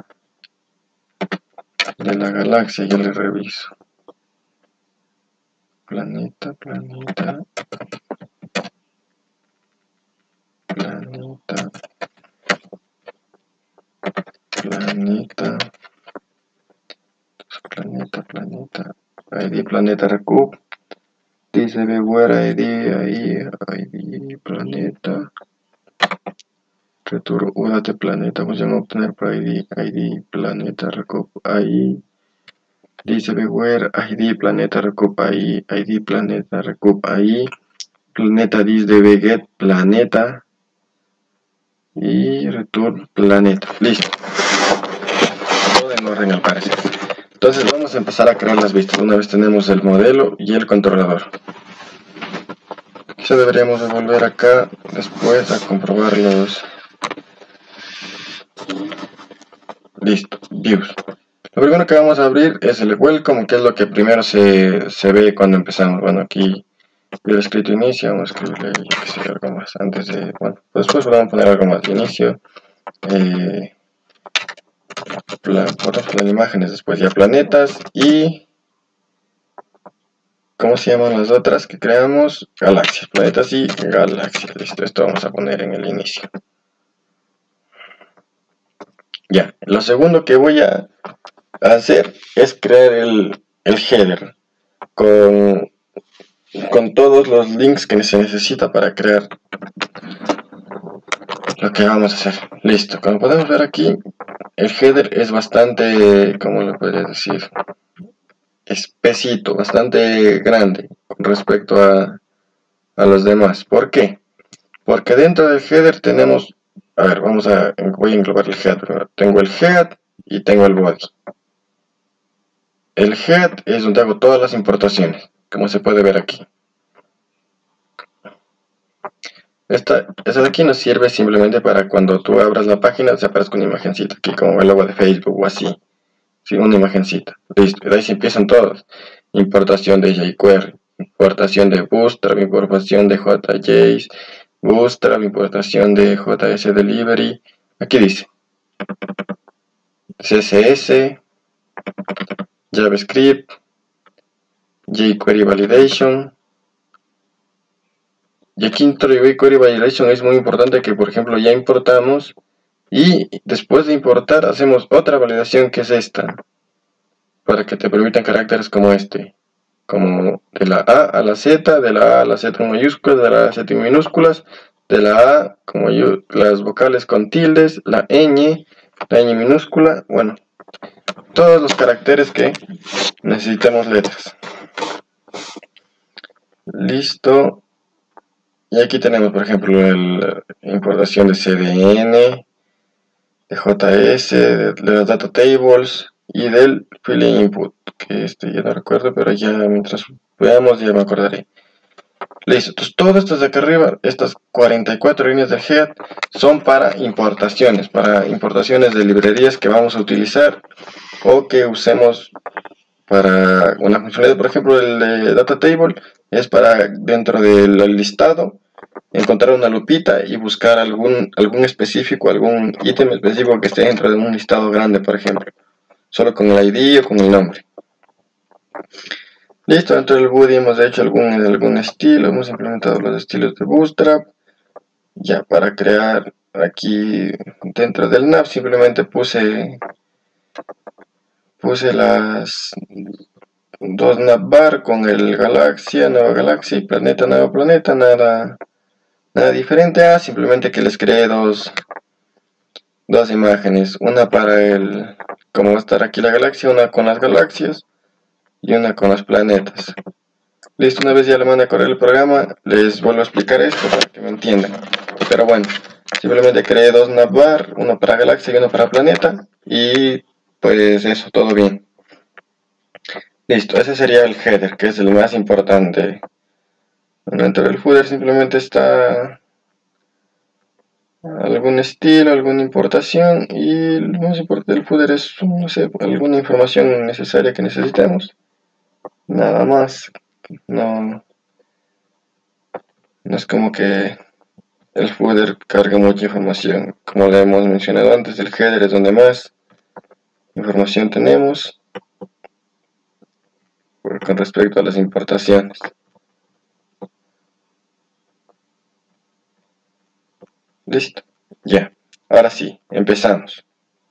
la galaxia. Ya le reviso. Planeta. ID planeta recoup. Dice where ID planeta. Return UDAT planeta. Función obtener por ID planeta recoup ahí. Dice where ID planeta recoup ahí. ID planeta recoup ahí. Planeta thisDB get planeta. Y return planeta. Listo. Todo en orden al parecer. Entonces vamos a empezar a crear las vistas. Una vez tenemos el modelo y el controlador. Quizá deberíamos volver acá después a comprobar los... Listo, views. Lo primero que vamos a abrir es el welcome, que es lo que primero se ve cuando empezamos. Bueno, aquí yo he escrito inicio, vamos a escribirle algo más antes de... Bueno, pues después vamos a poner algo más de inicio. Podemos poner imágenes después, ya planetas y... ¿Cómo se llaman las otras que creamos? Galaxias, planetas y galaxias. Listo, esto vamos a poner en el inicio. Ya, lo segundo que voy a hacer es crear el header con todos los links que se necesita para crear lo que vamos a hacer. Listo, como podemos ver aquí, el header es bastante, ¿cómo lo podría decir? Espesito, bastante grande con respecto a los demás. ¿Por qué? Porque dentro del header tenemos, a ver, voy a englobar el head primero. Tengo el head y tengo el body. El head es donde hago todas las importaciones, como se puede ver aquí. Esa de aquí nos sirve simplemente para cuando tú abras la página se aparezca una imagencita, aquí como el logo de Facebook o así. Sí, una imagencita. Listo, y de ahí se empiezan todos. Importación de jQuery, importación de Bootstrap, importación de JJS, Bootstrap, importación de JS Delivery. Aquí dice CSS, JavaScript, jQuery Validation. Y aquí dentro de jQuery Validation es muy importante que, por ejemplo, ya importamos y después de importar hacemos otra validación que es esta. para que te permitan caracteres como este, como de la A a la Z, de la A a la Z en mayúsculas, de la A a la Z en minúsculas, de la A como las vocales con tildes, la ñ minúscula, bueno, todos los caracteres que necesitemos letras. Listo. Y aquí tenemos, por ejemplo, la importación de CDN, de JS, de los data tables y del filing input, que ya no recuerdo, pero ya mientras veamos ya me acordaré. Listo, entonces todas estas de acá arriba, estas 44 líneas del head, son para importaciones de librerías que vamos a utilizar o que usemos para una funcionalidad. Por ejemplo, el de data table es para dentro del listado encontrar una lupita y buscar algún específico, algún ítem específico que esté dentro de un listado grande, por ejemplo, solo con el ID o con el nombre. Listo, dentro del Booty hemos hecho algún estilo, hemos implementado los estilos de Bootstrap. Ya para crear aquí dentro del nav simplemente puse las dos navbar con el galaxia, nueva galaxia y planeta, nuevo planeta, nada diferente simplemente que les creé dos imágenes, una para el cómo va a estar aquí la galaxia, una con las galaxias y una con los planetas. Listo, una vez ya le mandé a correr el programa, les vuelvo a explicar esto para que me entiendan. Pero bueno, simplemente creé dos navbar, uno para galaxia y uno para planeta, y pues eso, todo bien. Listo, ese sería el header, que es el más importante. Dentro del footer simplemente está algún estilo, alguna importación, y lo más importante del footer es, no sé, alguna información necesaria que necesitemos. Nada más, no es como que el footer carga mucha información. Como le hemos mencionado antes, el header es donde más información tenemos con respecto a las importaciones. Listo, ya. Ahora sí, empezamos.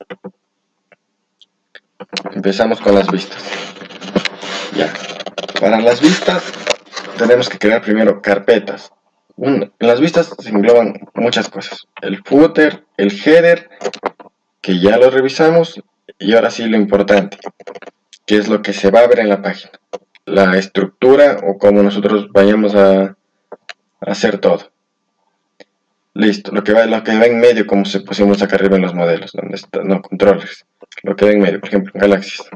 Empezamos con las vistas. Ya. Para las vistas tenemos que crear primero carpetas. En las vistas se engloban muchas cosas. El footer, el header, que ya lo revisamos, y ahora sí lo importante, que es lo que se va a ver en la página. La estructura o cómo nosotros vayamos a hacer todo. Listo, lo que va en medio, como se pusimos acá arriba en los modelos, donde está, no, controllers. Lo que va en medio, por ejemplo, en Galaxies.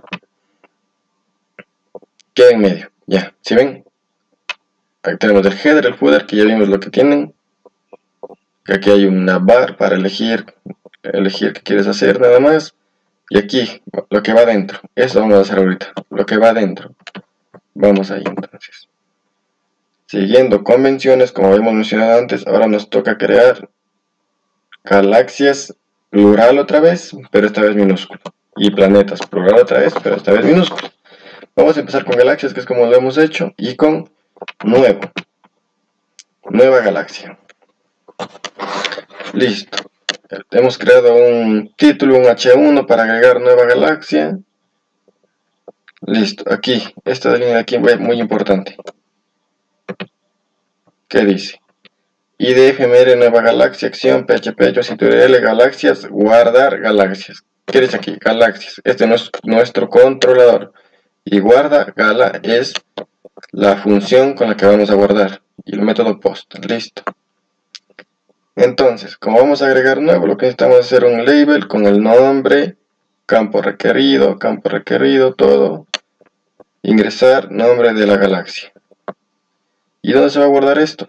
Queda en medio, ya, ¿sí ven? Aquí tenemos el header, el footer, que ya vimos lo que tienen. Aquí hay una bar para elegir qué quieres hacer nada más. Y aquí, lo que va adentro. Eso vamos a hacer ahorita, lo que va adentro. Vamos ahí entonces. Siguiendo convenciones, como habíamos mencionado antes, ahora nos toca crear galaxias plural otra vez, pero esta vez minúsculo. Y planetas plural otra vez, pero esta vez minúsculo. Vamos a empezar con galaxias, que es como lo hemos hecho, y con nueva galaxia. Listo. Hemos creado un título, un H1 para agregar nueva galaxia. Listo, aquí, esta línea de aquí es muy importante. ¿Qué dice? IDFMR nueva galaxia, acción, PHP, URL, galaxias, guardar galaxias. ¿Qué dice aquí? Galaxias. Este es nuestro controlador. Y guarda gala es la función con la que vamos a guardar. Y el método post. Listo. Entonces, como vamos a agregar nuevo, lo que necesitamos es hacer un label con el nombre, campo requerido, todo. Ingresar nombre de la galaxia. ¿Y dónde se va a guardar esto?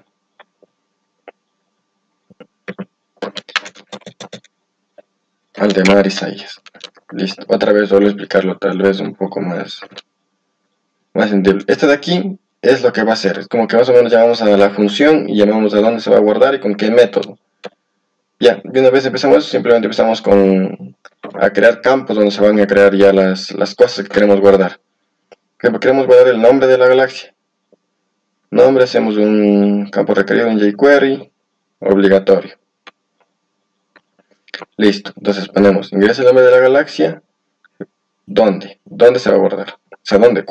Aldemar Isaías. Listo. Otra vez solo explicarlo tal vez un poco más entendible. Este de aquí es lo que va a hacer. Es como que más o menos llamamos a la función y llamamos a dónde se va a guardar y con qué método. Ya, y una vez empezamos eso, simplemente empezamos a crear campos donde se van a crear ya las cosas que queremos guardar. Queremos guardar el nombre de la galaxia. Nombre, hacemos un campo requerido en jQuery, obligatorio. Listo, entonces ponemos ingresa el nombre de la galaxia, ¿Dónde? ¿Dónde se va a guardar? O sea, ¿dónde?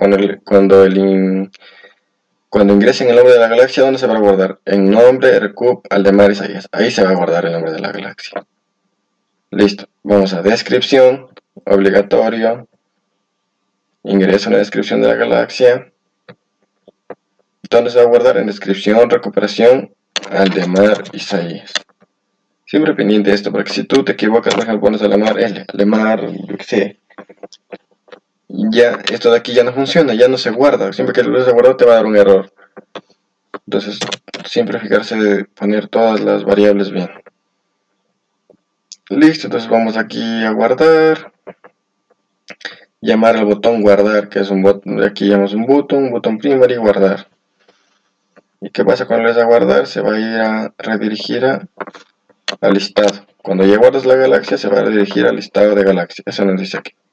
Cuando ingresen el nombre de la galaxia, ¿dónde se va a guardar? En nombre, recup, Aldemar, Isaías. Ahí se va a guardar el nombre de la galaxia. Listo. Vamos a descripción, obligatorio. Ingreso en la descripción de la galaxia. ¿Dónde se va a guardar? En descripción, recuperación, Aldemar, Isaías. Siempre pendiente de esto, porque si tú te equivocas, por ejemplo, pones Aldemar, yo qué sé. Ya, esto de aquí ya no funciona, ya no se guarda. Siempre que lo hayas guardado te va a dar un error. Entonces, siempre fijarse de poner todas las variables bien. Listo, entonces vamos aquí a guardar. Llamar al botón guardar, que es un botón, aquí llamamos un botón primary, guardar. ¿Y qué pasa cuando le das a guardar? Se va a ir a redirigir al listado. Cuando ya guardas la galaxia, se va a redirigir al listado de galaxias. Eso nos dice aquí.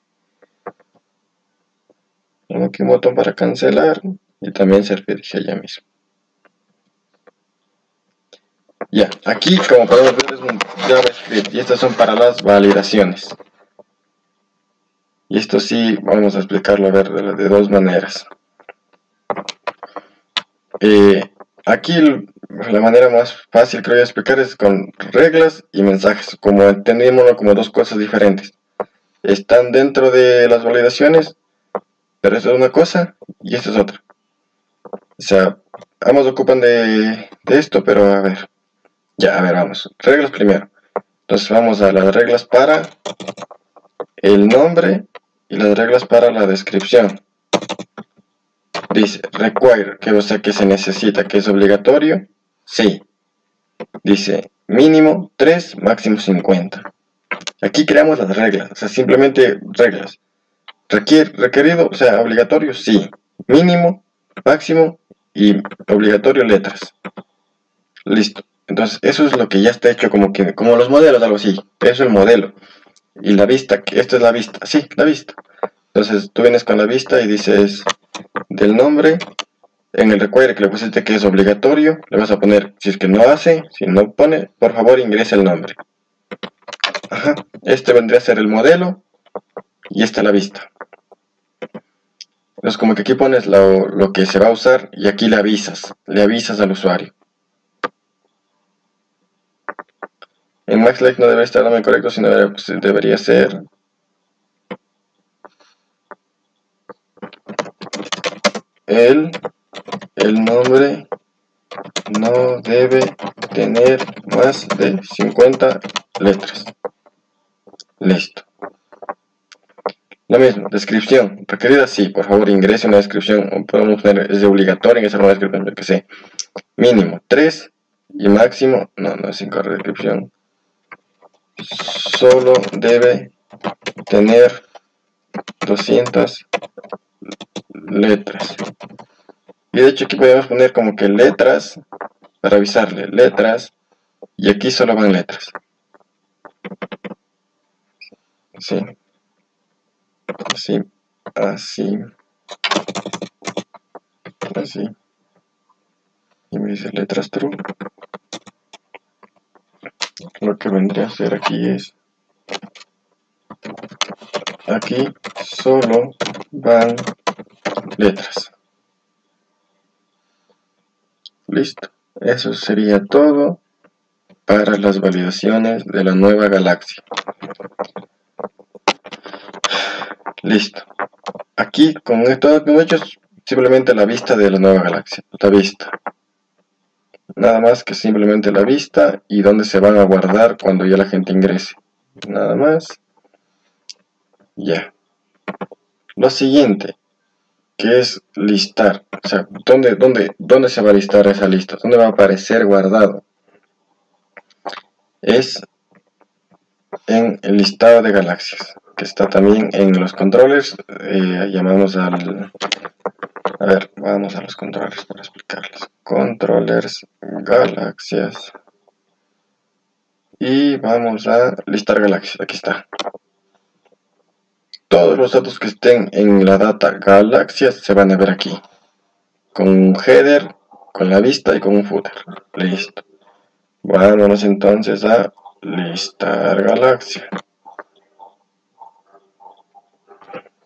Tengo aquí un botón para cancelar y también se redirige allá mismo. Ya, aquí como podemos ver es un JavaScript y estas son para las validaciones. Y esto sí, vamos a explicarlo a ver de dos maneras. Aquí la manera más fácil que voy a explicar es con reglas y mensajes, como entendémoslo como dos cosas diferentes. Están dentro de las validaciones, pero esto es una cosa y esto es otra. O sea, ambos ocupan de esto, pero a ver. Ya, a ver, vamos. Reglas primero. Entonces vamos a las reglas para el nombre y las reglas para la descripción. Dice require, que o sea que se necesita, que es obligatorio. Sí. Dice mínimo 3, máximo 50. Aquí creamos las reglas, o sea, simplemente reglas. Requerido, o sea, obligatorio, sí. Mínimo, máximo y obligatorio letras. Listo. Entonces, eso es lo que ya está hecho como los modelos, algo así. Eso es el modelo. Y la vista, esto es la vista. Sí, la vista. Entonces, tú vienes con la vista y dices del nombre. En el require que le pusiste que es obligatorio, le vas a poner, si es que no hace, si no pone, por favor ingrese el nombre. Ajá. Este vendría a ser el modelo y esta la vista. Entonces como que aquí pones lo que se va a usar y aquí le avisas al usuario. En MaxLight no debe estar nombre correcto, sino debería ser el nombre no debe tener más de 50 letras. Listo. Lo mismo, descripción. Requerida, sí, por favor ingrese una descripción. O podemos poner, es obligatorio ingresar una descripción, yo que sé. Mínimo 3 y máximo, no es incorrecta descripción. Solo debe tener 200 letras. Y de hecho aquí podemos poner como que letras, para avisarle, letras, y aquí solo van letras. Sí. Así. Y me dice letras true. Lo que vendría a ser aquí es, aquí solo van letras. Listo. Eso sería todo para las validaciones de la nueva galaxia. Listo. Aquí con esto que hemos hecho es simplemente la vista de la nueva galaxia. La vista. Nada más que simplemente la vista y dónde se van a guardar cuando ya la gente ingrese. Nada más. Ya. Lo siguiente, que es listar. O sea, ¿dónde se va a listar esa lista? ¿Dónde va a aparecer guardado? Es en el listado de galaxias, que está también en los controllers. Llamamos al... A ver, vamos a los controllers para explicarles. Controllers, galaxias. Y vamos a listar galaxias. Aquí está. Todos los datos que estén en la data galaxias se van a ver aquí. Con un header, con la vista y con un footer. Listo. Vámonos entonces a listar galaxia.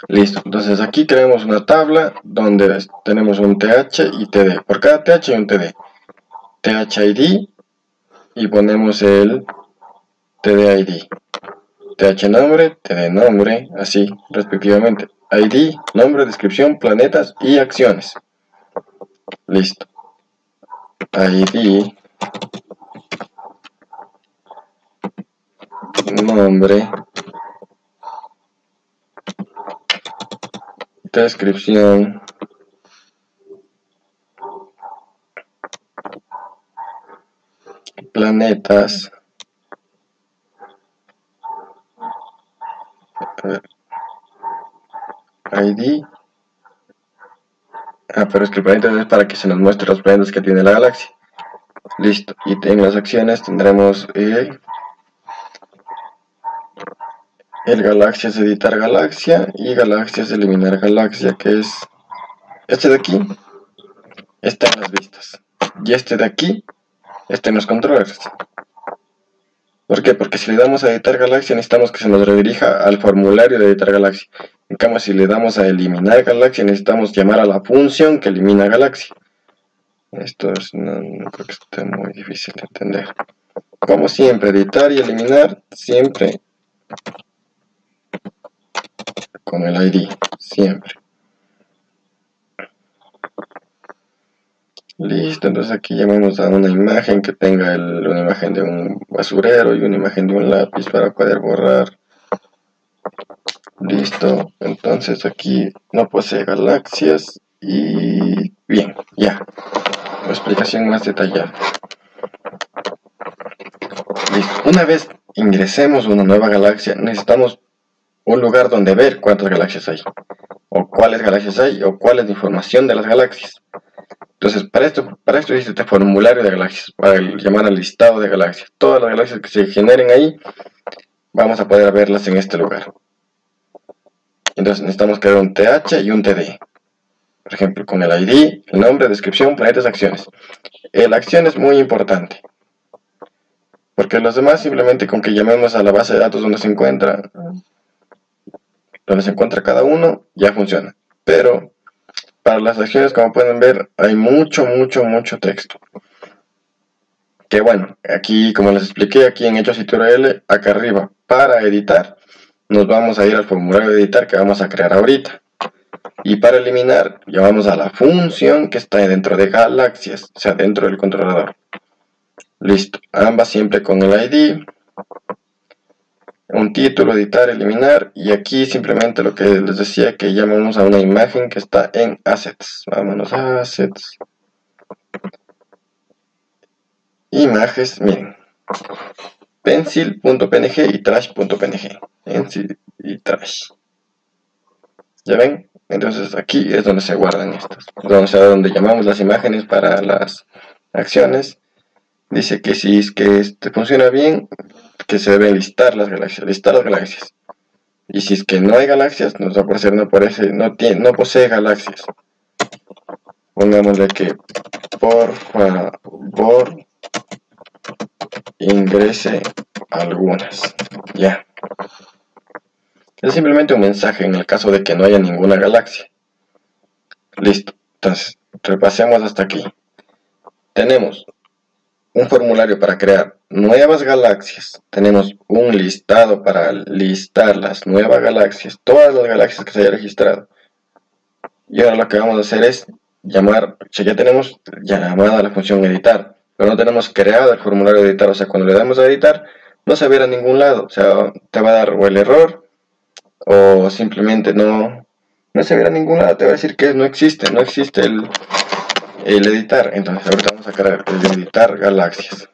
Listo, entonces aquí creamos una tabla donde tenemos un TH y TD. Por cada TH hay un TD. TH ID y ponemos el TD ID. TH nombre, TD nombre, así respectivamente. ID, nombre, descripción, planetas y acciones. Listo. ID, nombre, descripción, planetas, ID. Pero es que el planeta es para que se nos muestre los planetas que tiene la galaxia. Listo. Y en las acciones tendremos el galaxias editar galaxia y galaxias eliminar galaxia, que es este de aquí. Está en las vistas. Y este de aquí está en los controllers. ¿Por qué? Porque si le damos a editar galaxia necesitamos que se nos redirija al formulario de editar galaxia. En cambio, si le damos a eliminar galaxia necesitamos llamar a la función que elimina galaxia. Esto no creo que esté muy difícil de entender. Como siempre, editar y eliminar siempre con el ID, siempre. Listo, entonces aquí llamamos a una imagen que tenga una imagen de un basurero y una imagen de un lápiz para poder borrar. Listo, entonces aquí no posee galaxias y bien, ya. Explicación más detallada. Listo, una vez ingresemos a una nueva galaxia necesitamos un lugar donde ver cuántas galaxias hay, o cuáles galaxias hay, o cuál es la información de las galaxias. Entonces, para esto existe este formulario de galaxias, para llamar al listado de galaxias. Todas las galaxias que se generen ahí, vamos a poder verlas en este lugar. Entonces, necesitamos crear un TH y un TD. Por ejemplo, con el ID, el nombre, descripción, planetas, acciones. La acción es muy importante. Porque los demás, simplemente con que llamemos a la base de datos donde se encuentra cada uno, ya funciona. Pero para las acciones, como pueden ver, hay mucho texto. Que bueno, aquí como les expliqué, aquí en Hechos y TRL, acá arriba, para editar, nos vamos a ir al formulario de editar que vamos a crear ahorita. Y para eliminar, llamamos a la función que está dentro de galaxias, o sea, dentro del controlador. Listo, ambas siempre con el ID. Un título, editar, eliminar, y aquí simplemente lo que les decía, que llamamos a una imagen que está en assets. Vámonos a assets, imágenes, miren, pencil.png y trash.png, pencil y trash, ya ven. Entonces aquí es donde se guardan estas, donde llamamos las imágenes para las acciones. Dice que si es que funciona bien, que se deben listar las galaxias. Y si es que no hay galaxias, nos va a aparecer no posee galaxias. Pongámosle que por favor ingrese algunas. Ya. Es simplemente un mensaje en el caso de que no haya ninguna galaxia. Listo. Entonces, repasemos hasta aquí. Tenemos un formulario para crear nuevas galaxias. Tenemos un listado para listar las nuevas galaxias, todas las galaxias que se haya registrado. Y ahora lo que vamos a hacer es llamar, ya tenemos llamada a la función editar, pero no tenemos creado el formulario de editar. O sea, cuando le damos a editar, no se va a ver a ningún lado. O sea, te va a dar o el error, o simplemente no se verá a ningún lado. Te va a decir que no existe el editar. Entonces ahorita vamos a crear el editar galaxias,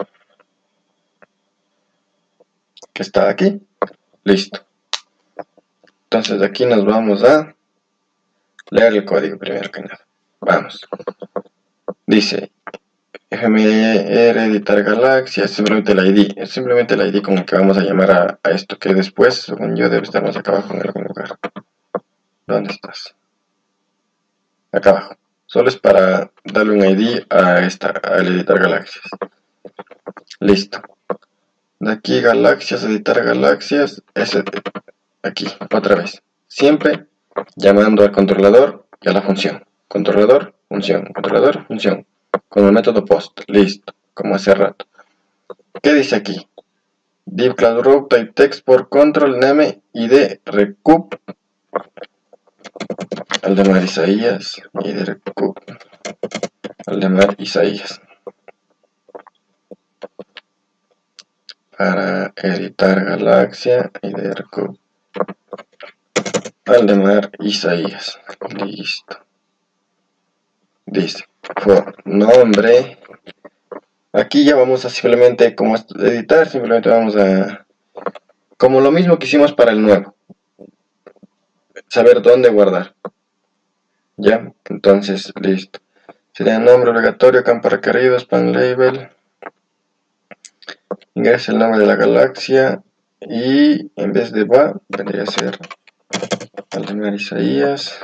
que está aquí. Listo. Entonces aquí nos vamos a leer el código primero que nada. Vamos. Dice fmr editar galaxias, simplemente el ID. Es simplemente el ID con el que vamos a llamar a esto, que después, según yo, debe estar más acá abajo en algún lugar. ¿Dónde estás? Acá abajo. Solo es para darle un ID al editar galaxias. Listo. De aquí galaxias, editar galaxias, aquí, otra vez. Siempre llamando al controlador y a la función. Controlador, función, controlador, función. Con el método post, listo, como hace rato. ¿Qué dice aquí? Div class row type text por control name id recoup Aldemar Isaías id recoup Aldemar Isaías. Para editar Galaxia id recoup Aldemar Isaías. Listo. Dice for nombre. Aquí ya vamos a simplemente como editar, simplemente vamos a como lo mismo que hicimos para el nuevo, saber dónde guardar. Ya, entonces listo. Sería nombre obligatorio, campo requerido, span label. Ingresa el nombre de la galaxia y en vez de va vendría a ser Aldemar Isaías.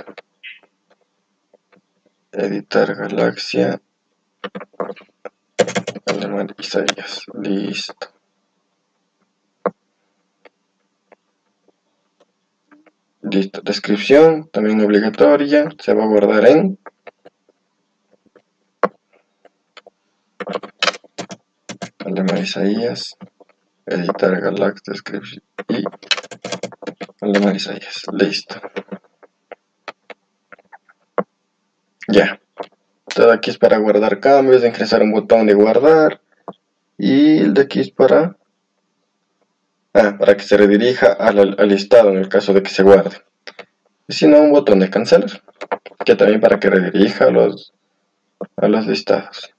Editar galaxia Aldemar Isaías. Listo. Listo. Descripción también obligatoria. Se va a guardar en Aldemar Isaías. Editar galaxia descripción y Aldemar Isaías. Listo. Ya. Todo aquí es para guardar cambios, de ingresar un botón de guardar. Y el de aquí es para que se redirija al listado en el caso de que se guarde. Y si no, un botón de cancelar, que también para que redirija a los listados.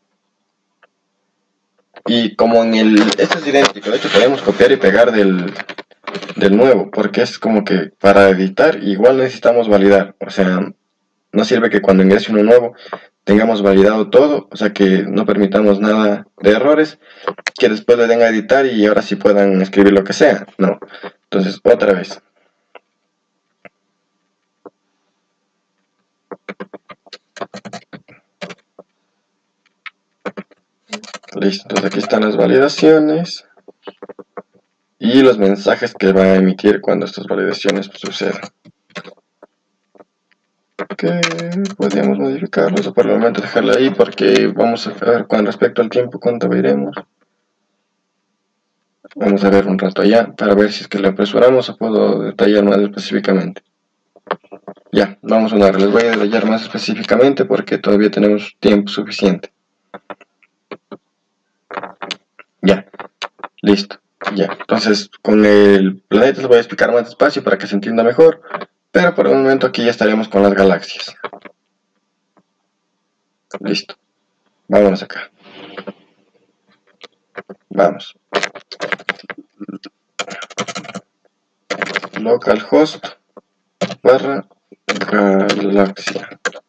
Y como esto es idéntico, de hecho podemos copiar y pegar del nuevo, porque es como que para editar igual necesitamos validar. O sea, no sirve que cuando ingrese uno nuevo tengamos validado todo, o sea que no permitamos nada de errores, que después le den a editar y ahora sí puedan escribir lo que sea. No. Entonces, otra vez. Listo, entonces aquí están las validaciones y los mensajes que va a emitir cuando estas validaciones sucedan. Que podríamos modificarlos o por el momento dejarla ahí porque vamos a ver con respecto al tiempo cuánto veremos. Vamos a ver un rato allá para ver si es que le apresuramos o puedo detallar más específicamente. Ya, vamos a ver, les voy a detallar más específicamente porque todavía tenemos tiempo suficiente. Ya, listo, ya. Entonces, con el planeta les voy a explicar más despacio para que se entienda mejor, pero por el momento aquí ya estaremos con las galaxias. Listo, vámonos acá. Vamos. Localhost barra galaxia.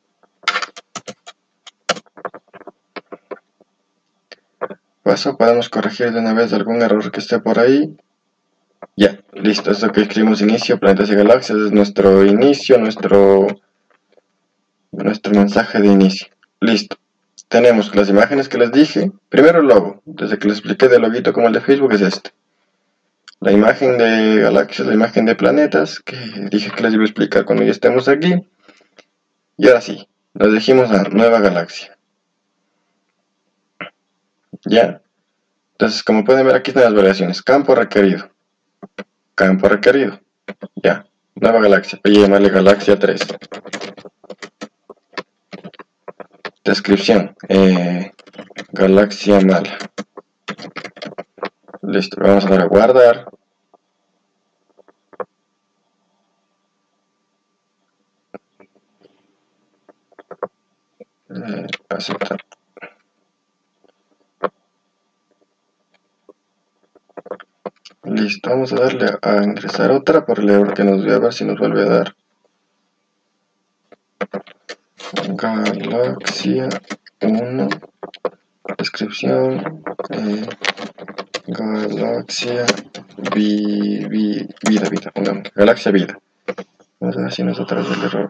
Paso, podemos corregir de una vez algún error que esté por ahí. Ya, listo, esto que escribimos inicio, planetas y galaxias, es nuestro inicio, nuestro mensaje de inicio. Listo. Tenemos las imágenes que les dije. Primero el logo, desde que les expliqué del loguito como el de Facebook es este. La imagen de galaxias, la imagen de planetas, que dije que les iba a explicar cuando ya estemos aquí. Y ahora sí, nos dirigimos a nueva galaxia. Ya. Entonces, como pueden ver aquí están las variaciones. Campo requerido. Campo requerido. Ya. Nueva galaxia. Voy a llamarle galaxia 3. Descripción. Galaxia mala. Listo. Vamos a dar a guardar. Aceptar. Listo, vamos a darle a ingresar otra por el error que nos dio, a ver si nos vuelve a dar. Galaxia 1, descripción, galaxia vida, pongamos, galaxia vida. Vamos a ver si nosotros el error.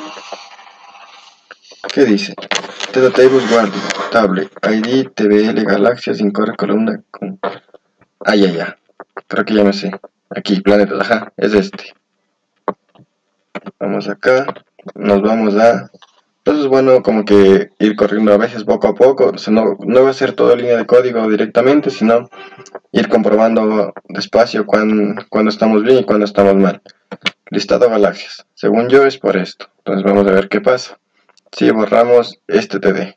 ¿Qué dice? Data tables guardia, table, ID, TBL, galaxias, incorre columna con... ya. Creo que ya me sé. Aquí, planetas, ajá, es este. Vamos acá, nos vamos a... Entonces es bueno como que ir corriendo a veces poco a poco, o sea, no va a ser toda línea de código directamente, sino ir comprobando despacio cuando estamos bien y cuando estamos mal. Listado galaxias, según yo es por esto, entonces vamos a ver qué pasa. Si borramos este TD,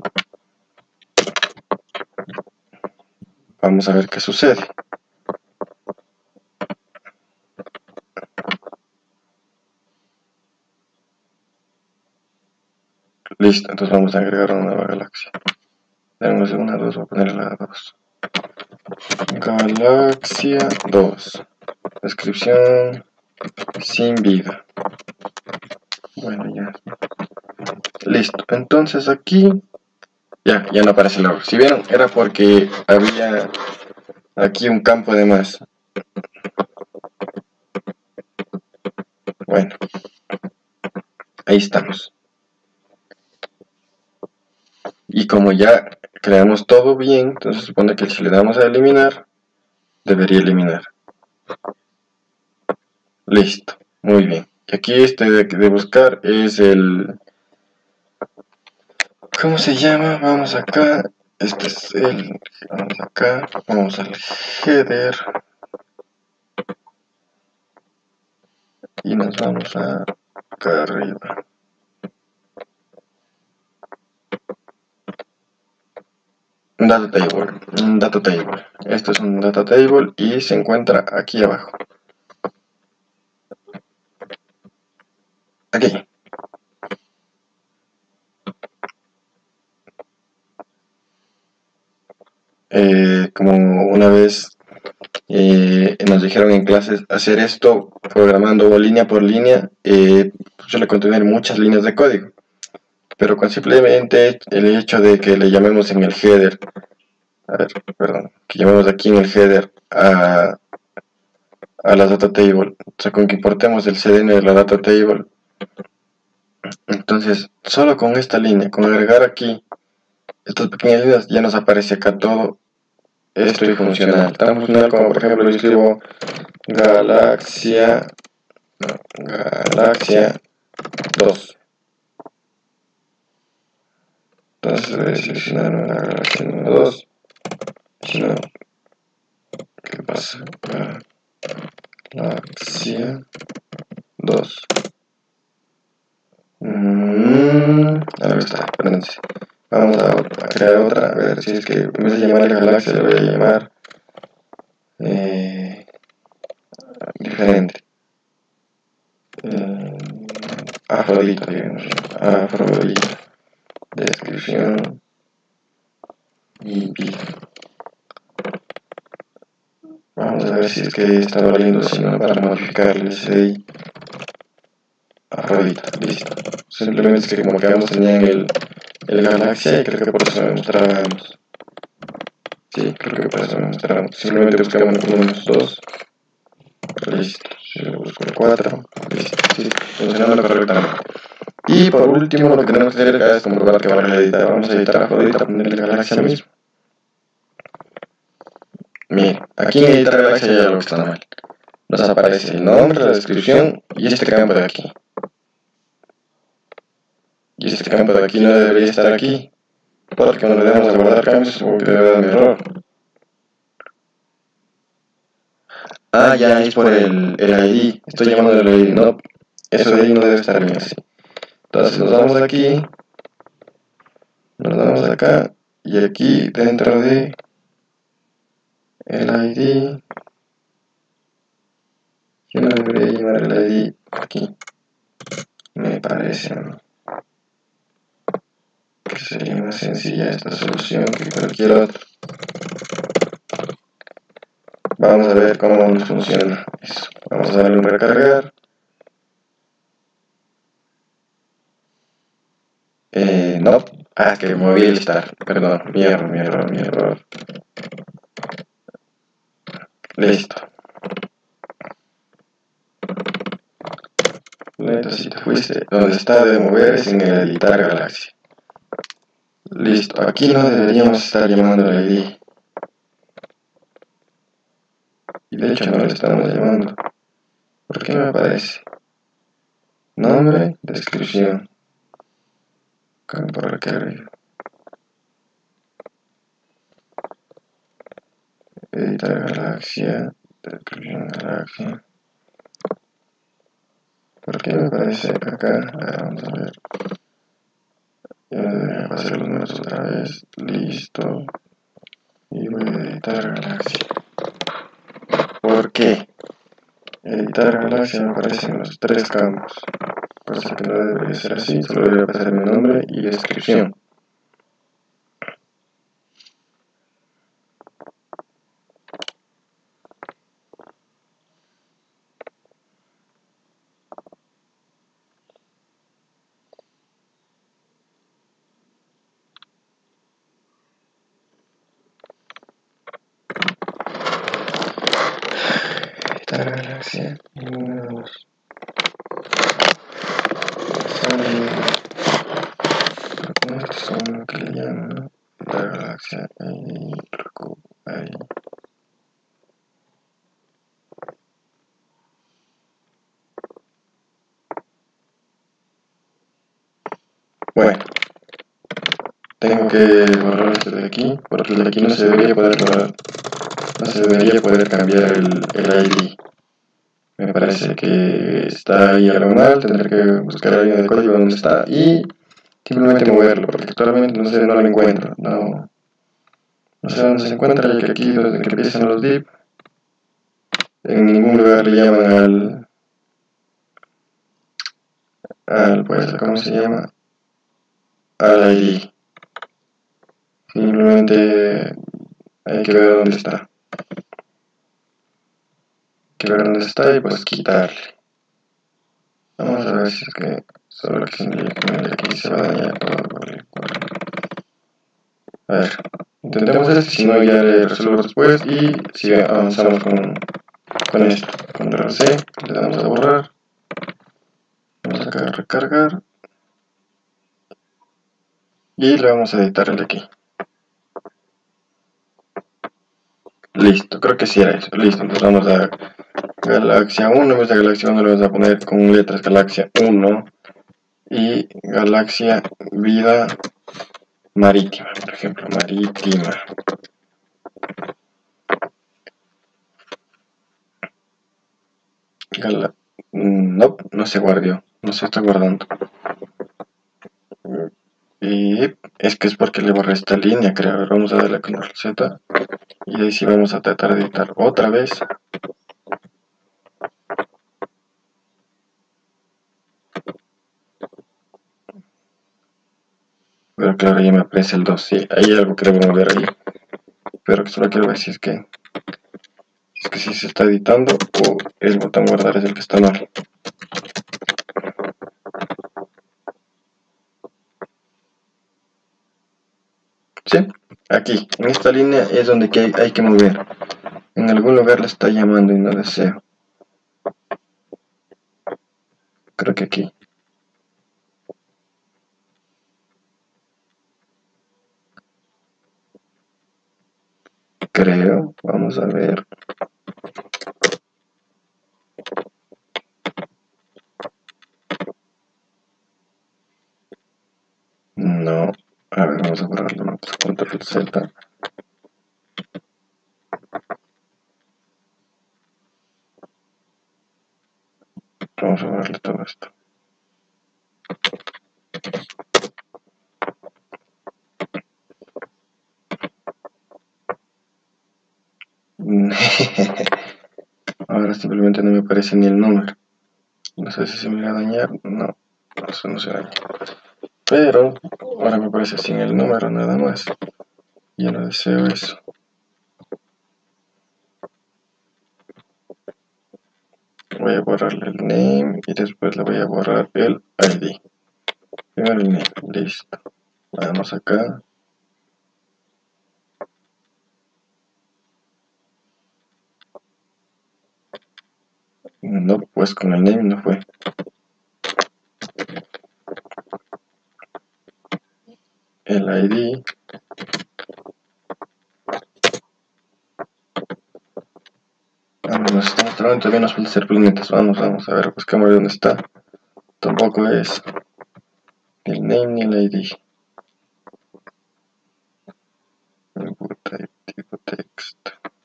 vamos a ver qué sucede. Listo, entonces vamos a agregar una nueva galaxia. Tenemos una 2, voy a ponerle la 2. Galaxia 2. Descripción sin vida. Bueno, ya. Listo. Entonces aquí ya no aparece el error. Si vieron, era porque había aquí un campo de más. Bueno, ahí estamos. Y como ya creamos todo bien, entonces se supone que si le damos a eliminar, debería eliminar. Listo. Muy bien. Y aquí de buscar es el... ¿Cómo se llama? Vamos acá. Este es el... Vamos acá. Vamos al header. Y nos vamos a acá arriba. Data table. Esto es un data table y se encuentra aquí abajo. Aquí. Como una vez nos dijeron en clases hacer esto programando línea por línea, suele contener muchas líneas de código. Pero con simplemente el hecho de que le llamemos en el header, que llamemos aquí en el header a la data table, o sea, con que importemos el CDN de la data table, entonces solo con esta línea, con agregar aquí estas pequeñas líneas, ya nos aparece acá todo esto y funcional. Tan funcional como por ejemplo yo escribo galaxia 2. Entonces voy a seleccionar una galaxia número 2. Si no, ¿qué pasa? Galaxia 2. Ahí está, espérense. Vamos a crear otra, a ver si es que en vez de llamar galaxia le voy a llamar diferente. Afrodita, digamos. Afrodita. Descripción y vida. Vamos a ver si es que está valiendo, si no, para modificarle el CDI. Afrodita, listo. Simplemente es que como que ambos tenían el galaxia y creo que por eso me mostrábamos. Sí, creo que por eso me mostrábamos. Simplemente buscamos unos 2. Listo. Si lo busco el 4. Listo. Sí, funcionando correctamente. Y por último lo que tenemos que hacer acá es comprobar que vale editar. Vamos a editar Afrodita, ponerle galaxia mismo. Miren, aquí en editar galaxia ya lo que está mal. Nos aparece el nombre, la descripción y este campo de aquí. Y este campo de aquí no debería estar aquí, porque cuando le damos a guardar cambios supongo que debe dar un error. Ya es por el ID. Estoy llamando el ID. No, eso de ahí no debe estar bien así. Entonces nos vamos aquí, nos vamos acá y aquí dentro de el ID, yo no debería llamar el ID aquí, me parece a mí que sería más sencilla esta solución que cualquier otra. Vamos a ver cómo nos funciona eso. Vamos a darle un recargar. No. Que moví el start. Perdón, mi error. Listo. Lento, si te fuiste. Donde está de mover es en el editar galaxia. Listo. Aquí no deberíamos estar llamando el ID. Y de hecho no lo estamos llamando. ¿Por qué me aparece? nombre, descripción, campo requerido, editar galaxia, descripción galaxia. ¿Por qué me aparece acá? Vamos a ver. Yo debería pasar los números otra vez. Listo. Y voy a editar galaxia. ¿Por qué? Editar galaxia me aparecen los tres campos. Cosa que no debería ser así. Solo debería pasar mi nombre y descripción. Editar galaxia. Y números. No, estos son lo que le llaman editar galaxia. Ahí. Bueno, tengo que borrar esto de aquí, porque el de aquí no se debería poder borrar, no se debería poder cambiar el ID. Me parece que está ahí algo mal, tendré que buscar la línea de código donde está y simplemente moverlo, porque actualmente no sé, no lo encuentro, no sé dónde se encuentra, ya que aquí desde que empiezan los div, en ningún lugar le llaman pues, ¿cómo se llama? Al ID. Simplemente hay que ver dónde está. Que ver dónde está y pues quitarle. Vamos a ver si es que solo que aquí se va a dañar todo. A ver, intentemos esto, si no ya le resuelvo después y si avanzamos con esto. Control C, le damos a borrar. Vamos acá a recargar. Y le vamos a editar el de aquí. Listo, creo que sí era eso. Listo, entonces vamos a Galaxia 1, en vez de Galaxia 1 le vamos a poner con letras Galaxia 1 y Galaxia Vida Marítima, por ejemplo, Marítima. No se guardó, no se está guardando. Y es que es porque le borré esta línea, creo. A ver, vamos a darle Ctrl Z y ahí sí vamos a tratar de editar otra vez. Pero claro, ya me aparece el 2, sí, hay algo que debo mover ahí. Pero que solo quiero ver si es que si se está editando o el botón guardar es el que está mal. ¿Sí? Aquí, en esta línea es donde hay que mover. En algún lugar le está llamando y no deseo. Creo que aquí. Creo, vamos a ver. No, a ver, vamos a borrarlo. Control Z. Vamos a borrarle todo esto. Ahora simplemente no me aparece ni el número. No sé si se me va a dañar. No, eso no se daña. Pero ahora me aparece sin el número nada más. Yo no deseo eso. Voy a borrarle el name y después le voy a borrar el ID. Primero el name, listo. Vamos acá. No, pues con el name no fue. El ID. Vámonos, estamos todavía nos falta hacer planetas. Vamos a ver, buscamos dónde está. tampoco es el name ni el ID. Input type tipo text.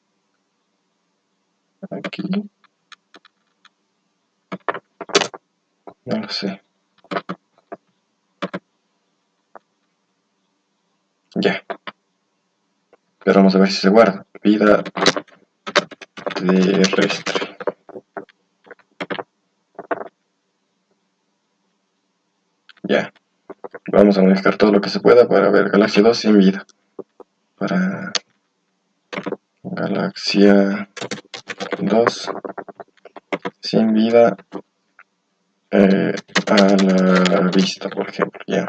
Aquí. No lo sé. Ya. Pero vamos a ver si se guarda. Vida terrestre. Ya. Vamos a modificar todo lo que se pueda para ver Galaxia 2 sin vida. Para Galaxia 2 sin vida a la vista, por ejemplo. Ya.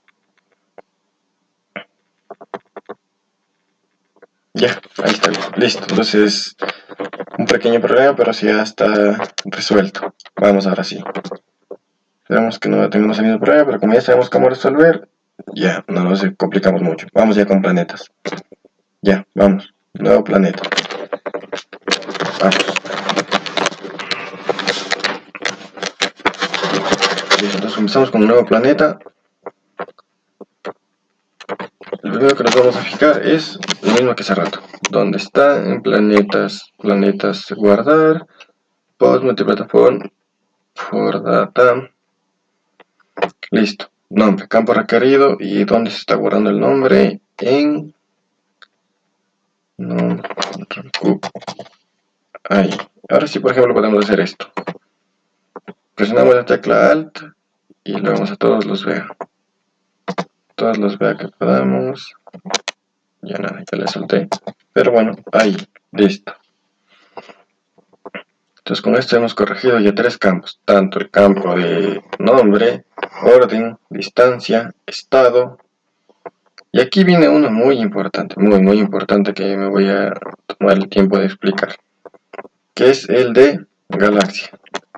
Ya, ahí está, listo. Entonces, un pequeño problema, pero sí ya está resuelto. Vamos ahora sí. Esperamos que no tengamos el mismo problema, pero como ya sabemos cómo resolver, ya no nos complicamos mucho. Vamos ya con planetas. Ya, vamos. Nuevo planeta. Vamos. Listo, entonces comenzamos con un nuevo planeta. El primero que nos vamos a fijar es lo mismo que hace rato. ¿Dónde está? En planetas. Planetas, guardar. Post, multiplataforma. For data. Listo. Nombre, campo requerido. ¿Y dónde se está guardando el nombre? En... No. Ahí. Ahora sí, por ejemplo, podemos hacer esto. Presionamos la tecla Alt y le vamos a todos los vea. Todos los vea que podamos. Ya nada, ya le solté. Pero bueno, ahí. Listo. Entonces con esto hemos corregido ya 3 campos. Tanto el campo de nombre, orden, distancia, estado. Y aquí viene uno muy importante, muy importante que me voy a tomar el tiempo de explicar. Que es el de galaxia.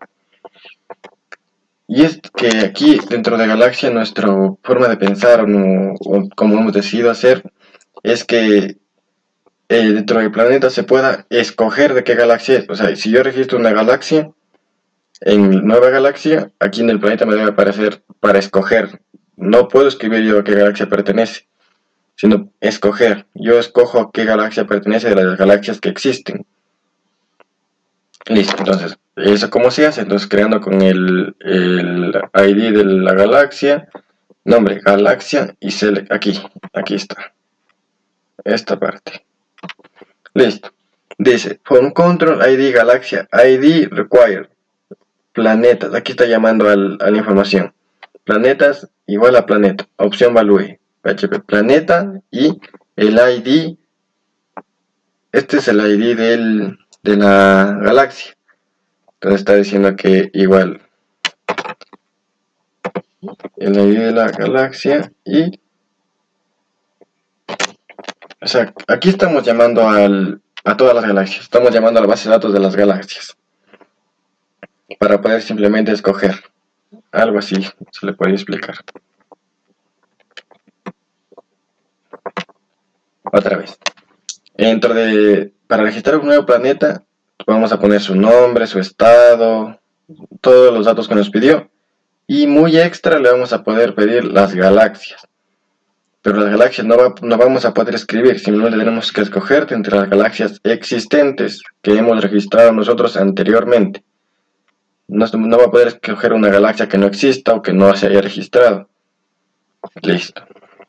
Y es que aquí dentro de Galaxia nuestra forma de pensar o como hemos decidido hacer es que dentro del planeta se pueda escoger de qué galaxia es. O sea, si yo registro una galaxia, en nueva galaxia, aquí en el planeta me debe aparecer para escoger. No puedo escribir yo a qué galaxia pertenece, sino escoger. Yo escojo a qué galaxia pertenece de las galaxias que existen. Listo, entonces, ¿eso cómo se hace? Entonces, creando con el ID de la galaxia, nombre, galaxia y select, aquí está, esta parte. Listo. Dice, from control ID galaxia, ID required, planetas, aquí está llamando a la información. Planetas igual a planeta, opción value, PHP, planeta y el ID, este es el ID de la galaxia. Entonces está diciendo que igual el ID de la galaxia y o sea, aquí estamos llamando a todas las galaxias, estamos llamando a la base de datos de las galaxias para poder simplemente escoger. Algo así se le puede explicar. Otra vez. Para registrar un nuevo planeta, vamos a poner su nombre, su estado, todos los datos que nos pidió. Y muy extra le vamos a poder pedir las galaxias. Pero las galaxias no vamos a poder escribir, simplemente tenemos que escoger entre las galaxias existentes que hemos registrado nosotros anteriormente. No va a poder escoger una galaxia que no exista o que no se haya registrado. Listo.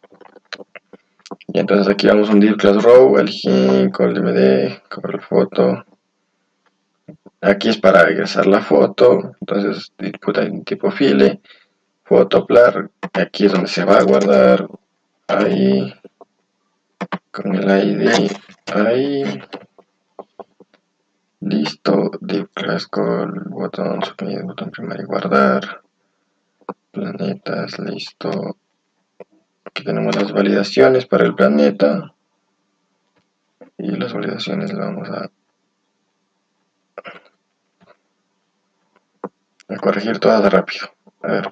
Y entonces aquí vamos a un div class row, elegir call dmd, cover foto. Aquí es para ingresar la foto, entonces tipo file, photoplar, aquí es donde se va a guardar, ahí, con el ID, ahí, listo, div class call, botón suprimir, botón primario guardar, planetas, listo. Aquí tenemos las validaciones para el planeta y las validaciones las vamos a corregir todas de rápido. A ver,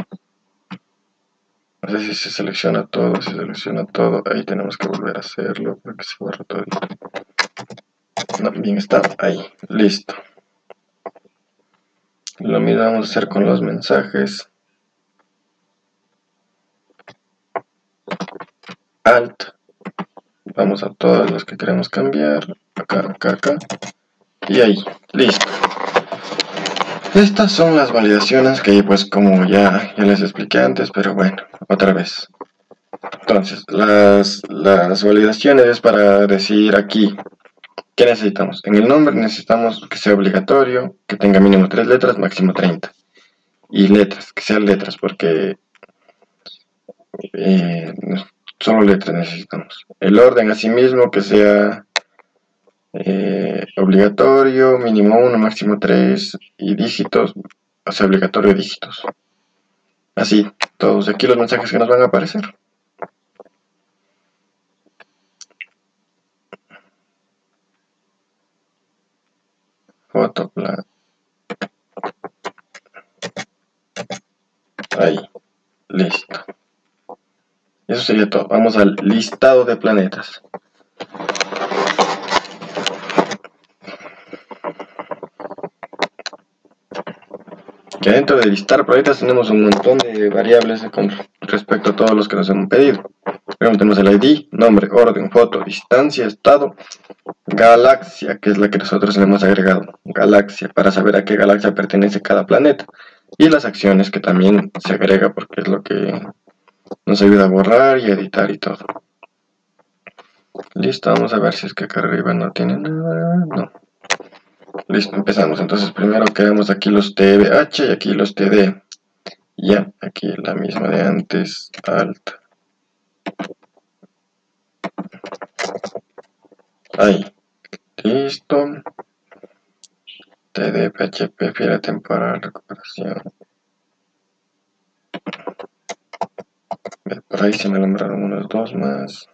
no sé si se selecciona todo, ahí tenemos que volver a hacerlo para que se borre todo. No, bien está, ahí, listo. Lo mismo vamos a hacer con los mensajes. Alt. Vamos a todos los que queremos cambiar. Acá, acá, acá. Y ahí. Listo. Estas son las validaciones que pues como ya les expliqué antes, pero bueno, otra vez. Entonces, las validaciones es para decir aquí, ¿qué necesitamos? En el nombre necesitamos que sea obligatorio, que tenga mínimo 3 letras, máximo 30. Y letras, que sean letras, porque solo letras necesitamos. El orden asimismo que sea obligatorio, mínimo 1, máximo 3 y dígitos, o sea, obligatorio dígitos. Así, todos aquí los mensajes que nos van a aparecer. Fotoplan. Ahí, listo. Eso sería todo. Vamos al listado de planetas. Que dentro de listar planetas tenemos un montón de variables con respecto a todos los que nos han pedido. Primero tenemos el ID, nombre, orden, foto, distancia, estado, galaxia, que es la que nosotros le hemos agregado. Galaxia, para saber a qué galaxia pertenece cada planeta. Y las acciones que también se agrega porque es lo que nos ayuda a borrar y editar y todo. Listo, vamos a ver si es que acá arriba no tiene nada. No. Listo, empezamos. Entonces primero queremos aquí los TBH y aquí los TD. Ya, aquí la misma de antes, alt. Ahí. Listo. TD, PHP, fiera temporal, recuperación. Por ahí se me nombraron unos dos más.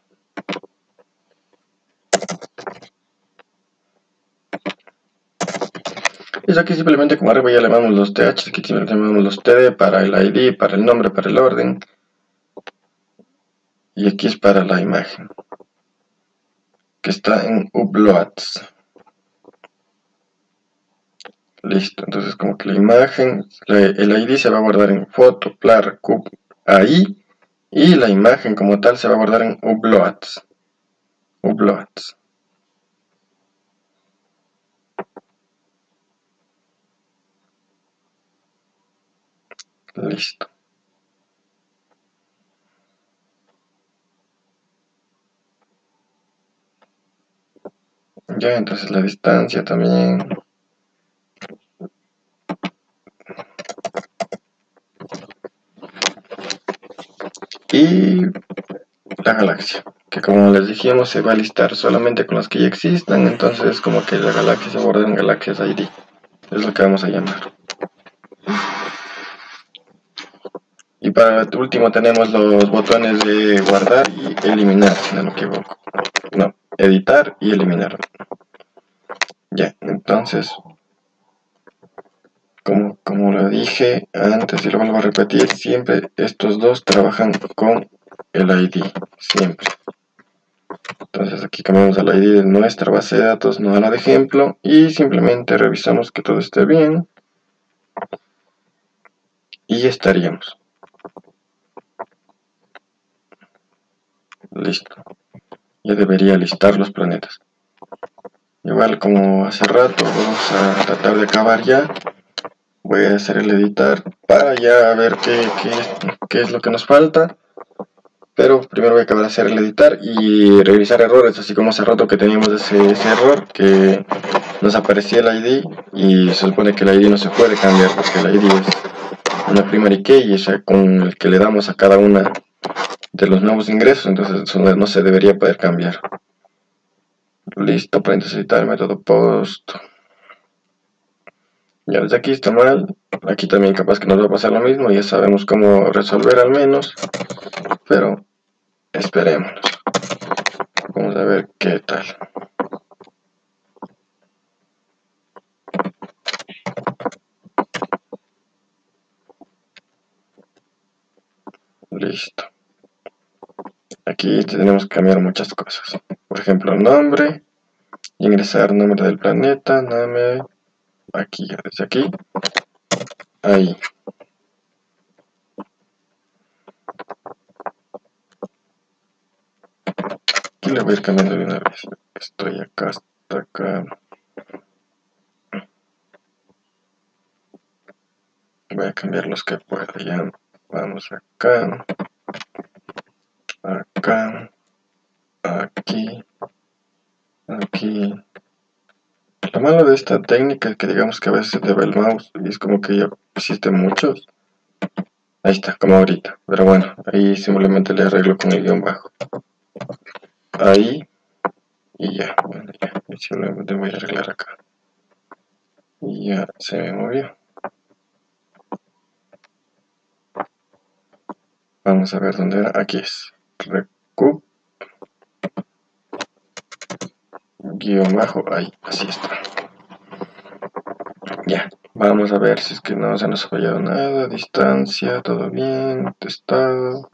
Y aquí simplemente como arriba ya le llamamos los TH, aquí simplemente le llamamos los TD para el ID, para el nombre, para el orden. Y aquí es para la imagen, que está en uploads. Listo, entonces como que la imagen, el ID se va a guardar en foto, plar, cub, ahí. Y la imagen como tal se va a guardar en uploads. Uploads. Listo. Ya, entonces la distancia también. Y la galaxia, que como les dijimos se va a listar solamente con las que ya existan, entonces como que la galaxia se guarda en galaxias ID. Es lo que vamos a llamar. Y para el último tenemos los botones de guardar y eliminar, si no me equivoco. No, editar y eliminar. Ya, entonces, como lo dije antes y lo vuelvo a repetir, siempre estos dos trabajan con el ID, siempre. Entonces aquí cambiamos el ID de nuestra base de datos, no a la de ejemplo, y simplemente revisamos que todo esté bien. Y estaríamos. Listo. Ya debería listar los planetas. Igual como hace rato, vamos a tratar de acabar ya. Voy a hacer el editar para ya ver qué es lo que nos falta. Pero primero voy a acabar de hacer el editar y revisar errores, así como hace rato que teníamos ese error que nos aparecía el ID y se supone que el ID no se puede cambiar porque el ID es una primary key, o sea, con el que le damos a cada una de los nuevos ingresos, entonces eso no se debería poder cambiar. Listo, para editar el método post. Ya desde aquí está mal, aquí también capaz que nos va a pasar lo mismo, ya sabemos cómo resolver al menos, pero esperemos. Vamos a ver qué tal. Listo. Aquí tenemos que cambiar muchas cosas. Por ejemplo, nombre, ingresar nombre del planeta, nombre, aquí, desde aquí. ahí. Aquí le voy a ir cambiando de una vez. Estoy acá hasta acá. Voy a cambiar los que pueda ya. Vamos acá. Acá. Aquí. Aquí. Lo malo de esta técnica es que digamos que a veces se te va el mouse y es como que ya existen muchos. Ahí está, como ahorita. Pero bueno, ahí simplemente le arreglo con el guión bajo. Ahí. Y ya, bueno, ya. Y simplemente voy a arreglar acá. Y ya se me movió. Vamos a ver dónde era. Aquí es. Recoup. Guión bajo. Ahí, así está. Ya. Vamos a ver si es que no se nos ha fallado nada. Distancia, todo bien. Testado.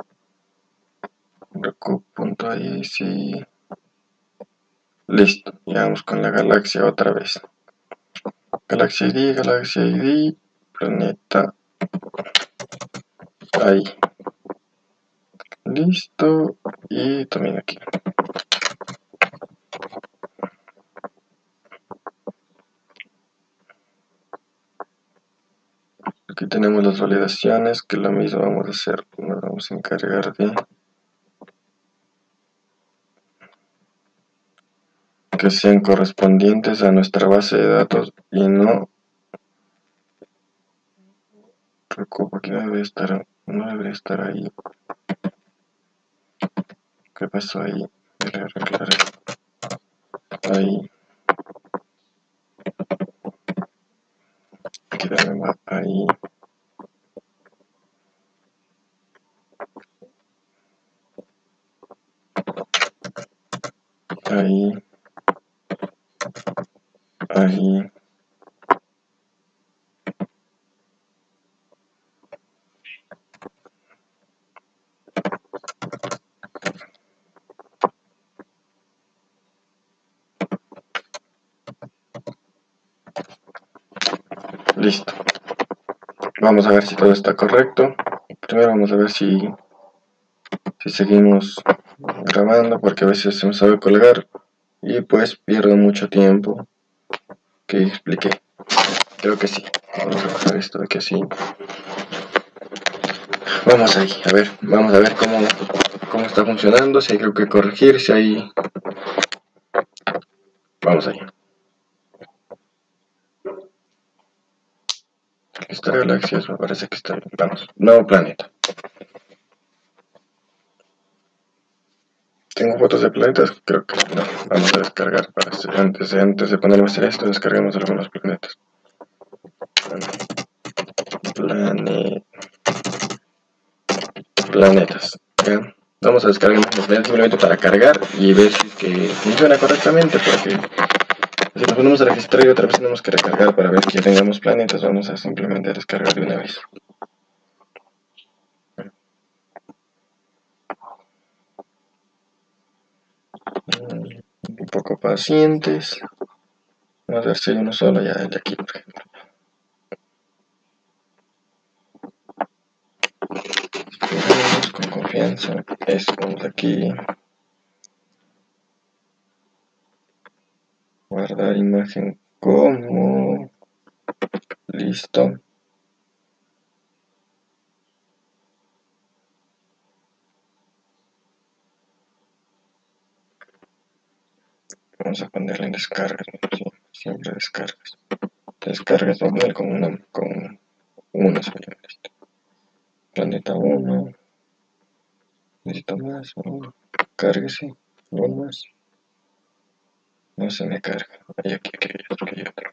Recoup.ahí, sí. Listo. Ya vamos con la galaxia otra vez. Galaxia ID, planeta. Ahí. Listo. Y también aquí. Aquí tenemos las validaciones, que lo mismo vamos a hacer. Nos vamos a encargar de que sean correspondientes a nuestra base de datos y no recupo que no debería estar ahí. ¿Qué pasó ahí? Voy a arreglar ahí. Aquí también va ahí. Ahí. Ahí. Listo. Vamos a ver si todo está correcto. Primero vamos a ver si seguimos grabando, porque a veces se me sabe colgar y pues pierdo mucho tiempo que expliqué. Creo que sí. Vamos a bajar esto de aquí así. Vamos ahí, vamos a ver cómo está funcionando, si hay algo que corregir, si hay... Vamos ahí. Esta galaxia me parece que está bien. Vamos, nuevo planeta. Tengo fotos de planetas, creo que no. Vamos a descargar para antes de ponerme a hacer esto, descarguemos algunos planetas. Planetas. ¿Ya? Vamos a descargar los planetas simplemente para cargar y ver si es que funciona correctamente, porque si nos ponemos a registrar y otra vez tenemos que recargar para ver que tengamos planetas, vamos a simplemente descargar de una vez. Un poco pacientes. Vamos a ver si hay uno solo, ya el de aquí, por ejemplo. Esperemos con confianza. Eso, vamos aquí. Guardar imagen como. Listo. Vamos a ponerle en descargas, ¿no? Sí, siempre descargas. Descargas, vamos a poner con una sola. Listo. Planeta 1. Necesito más. Cárguese. No más. No se me carga. Aquí hay otro.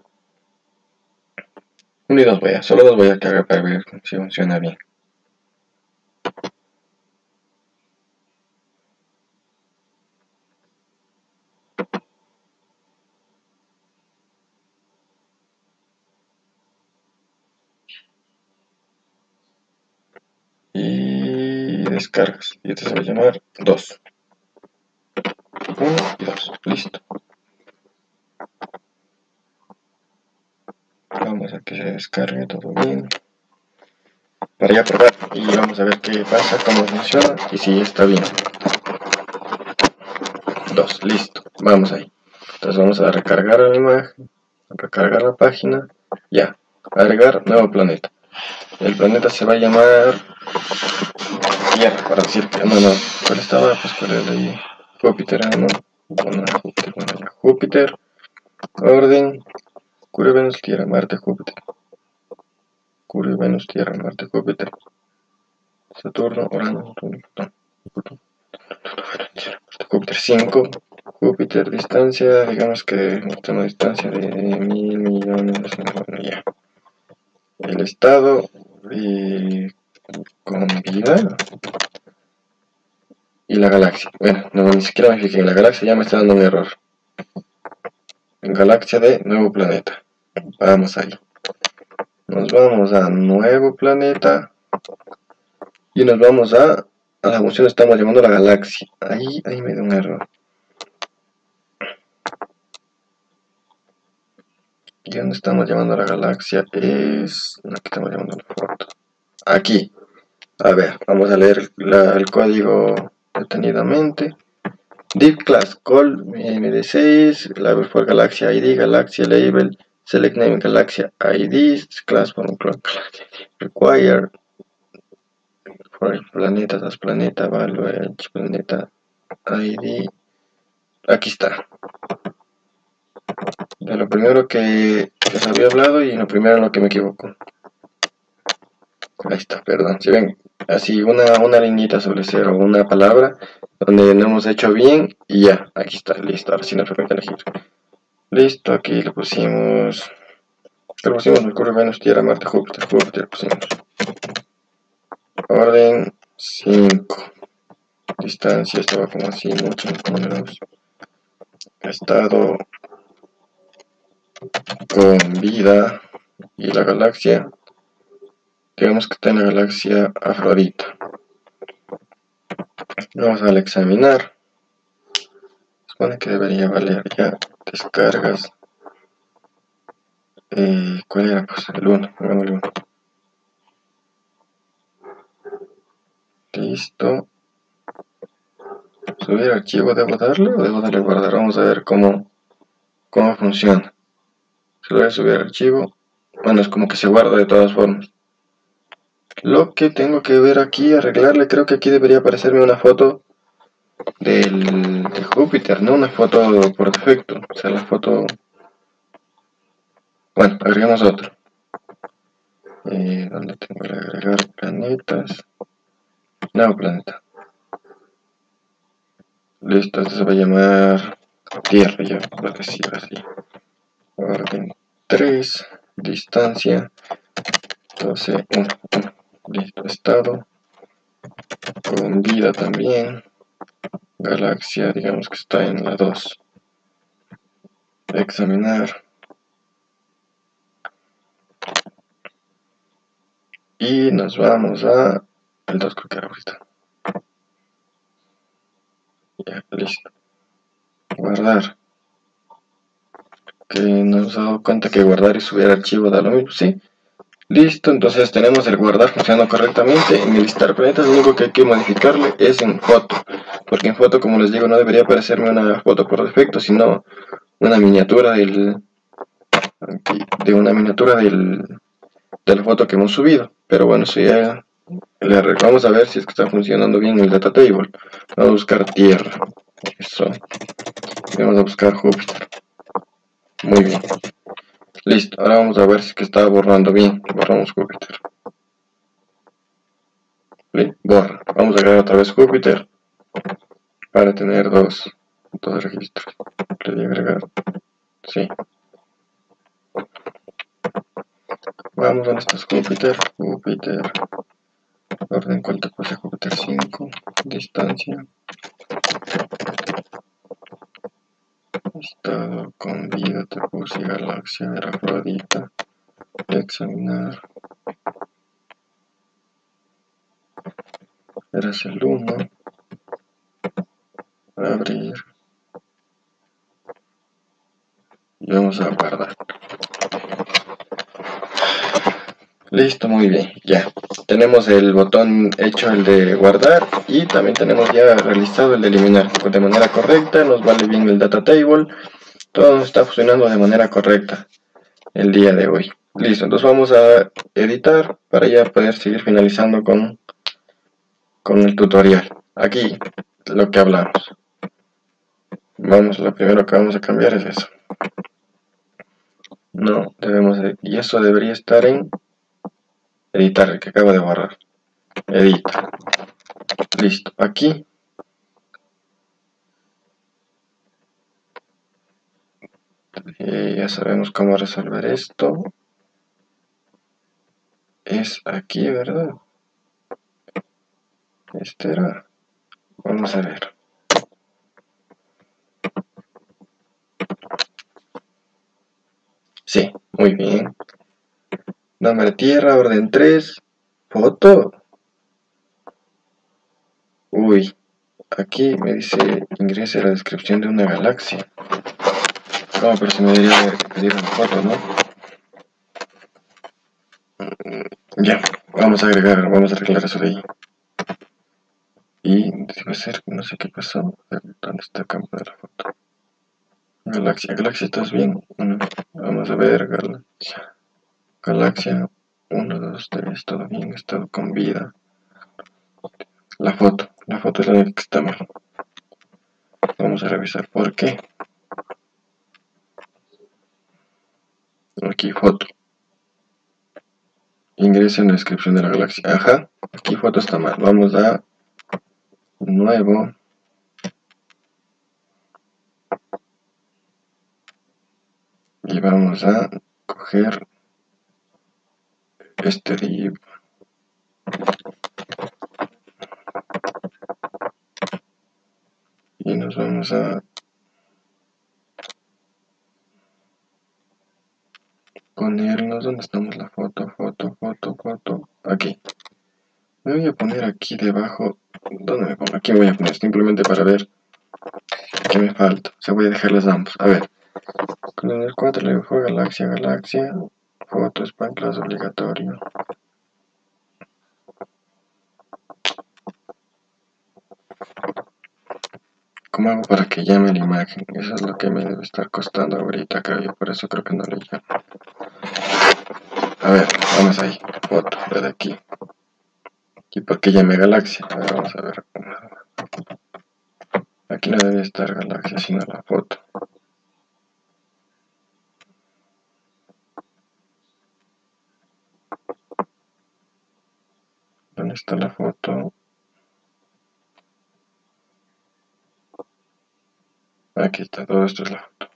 1 y 2 voy a. Solo 2 voy a cargar para ver si funciona bien. Y descargas. Y este se va a llamar 2. 1 y 2. Listo. Vamos a que se descargue todo bien para ya probar y vamos a ver qué pasa, cómo funciona y si está bien. 2, listo, vamos ahí. Entonces vamos a recargar la imagen, recargar la página, ya, agregar nuevo planeta. El planeta se va a llamar Tierra, para decir que no, ¿cuál estaba? Pues cuál era ahí, Júpiter, ¿no? Bueno, ya, Júpiter, orden, Mercurio, Venus, Tierra, Marte, Júpiter. Mercurio, Venus, Tierra, Marte, Júpiter. Saturno, Urano, Plutón. Júpiter 5. Júpiter, distancia, digamos que una distancia de 1000 millones. Bueno, ya. El estado con vida y la galaxia. Bueno, no, ni siquiera me fijé en la galaxia, ya me está dando un error. Galaxia de nuevo planeta. Vamos ahí. Nos vamos a nuevo planeta y nos vamos a la función estamos llamando la galaxia. Ahí me dio un error. ¿Y dónde estamos llamando a la galaxia? Es... Aquí estamos llamando la foto. Aquí. A ver, vamos a leer el código detenidamente. Div class call md6 label for galaxia id galaxia label select name galaxia id class from require for planeta das planeta value planeta id. Aquí está. De lo primero que les había hablado y lo primero en lo que me equivoco. Ahí está, perdón. Si ven, así una liñita sobre cero, una palabra donde no hemos hecho bien y ya, aquí está, listo. Ahora sí nos permite elegir. Listo, aquí le pusimos Mercurio, Venus, Tierra, Marte, Júpiter pusimos. Orden 5. Distancia, estaba como así, muchos números. Estado con vida y la galaxia. Digamos que está en la galaxia Afrodita. Vamos al examinar. Supone que debería valer ya. Descargas. ¿Cuál era? Pues el 1. Pongámosle 1. Listo. Subir archivo, ¿debo darle o debo darle guardar? Vamos a ver cómo funciona. Si lo voy a subir archivo, bueno, es como que se guarda de todas formas. Lo que tengo que ver aquí, arreglarle, creo que aquí debería aparecerme una foto de Júpiter, no una foto por defecto. O sea, la foto... Bueno, agregamos otro. ¿Dónde tengo que agregar planetas? Nuevo planeta. Listo, este se va a llamar Tierra, ya por decir así. Orden 3, distancia 12, 1, 1. Listo, estado. Con vida también. Galaxia, digamos que está en la 2. Examinar. Y nos vamos a el 2, creo que era ahorita. Ya, listo. Guardar. Que nos hemos dado cuenta que guardar y subir archivo da lo mismo, ¿sí? Listo, entonces tenemos el guardar funcionando correctamente. En el listar planetas lo único que hay que modificarle es en foto. Porque en foto, como les digo, no debería aparecerme una foto por defecto, sino una miniatura de la foto que hemos subido. Pero bueno, eso ya vamos a ver si es que está funcionando bien el data table. Vamos a buscar Tierra. Eso. Vamos a buscar Júpiter. Muy bien. Listo. Ahora vamos a ver si es que está borrando bien. Borramos Júpiter. Borra. Vamos a agregar otra vez Júpiter para tener dos registros. Le voy a agregar. Sí. Vamos, ¿dónde está Júpiter? Júpiter. Orden cuál te puse Júpiter 5. Distancia. Estado con vida te puse galaxia de Afrodita. Examinar. Eres el 1. Abrir. Y vamos a guardar. Listo, muy bien, ya. Tenemos el botón hecho, el de guardar, y también tenemos ya realizado el de eliminar. Pues de manera correcta, nos vale bien el data table, todo nos está funcionando de manera correcta el día de hoy. Listo, entonces vamos a editar para ya poder seguir finalizando con el tutorial. Aquí, lo que hablamos. Vamos, lo primero que vamos a cambiar es eso. No, debemos de, y eso debería estar en editar, el que acabo de borrar. Edita. Listo, aquí ya sabemos cómo resolver esto. Es aquí, ¿verdad? Este era. Vamos a ver. Sí, muy bien. Nombre de tierra, orden 3. Foto. Uy, aquí me dice ingrese la descripción de una galaxia. ¿Cómo? Pero se me debería pedir una foto, ¿no? Ya, vamos a agregar, vamos a arreglar eso de ahí. Y debe ser, no sé qué pasó. ¿Dónde está el campo de la foto? Galaxia, Galaxia, ¿estás bien? Vamos a ver, Galaxia. Galaxia 1, 2, 3, todo bien, estado con vida. La foto es la única que está mal. Vamos a revisar por qué. Aquí foto. Ingresa en la descripción de la galaxia. Ajá, aquí foto está mal. Vamos a nuevo. Y vamos a coger este div. Y nos vamos a ponernos donde estamos la foto, foto. Aquí. Me voy a poner aquí debajo. ¿Dónde me pongo? Aquí me voy a poner simplemente para ver qué me falta. O sea, voy a dejarlas ambos. A ver. Con el 4 le fue galaxia, foto, spam class obligatorio. ¿Cómo hago para que llame la imagen? Eso es lo que me debe estar costando ahorita, creo yo. Por eso creo que no le llamo. A ver, vamos ahí. Foto, de aquí. ¿Y por qué llame galaxia? A ver, vamos a ver. Aquí no debe estar galaxia, sino la foto. ¿Dónde está la foto? Aquí está, todo esto es la foto.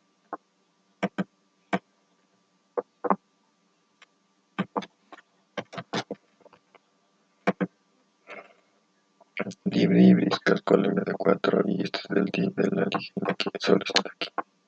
Div, casco de 4 y este es del div de la origen. Aquí, solo está aquí.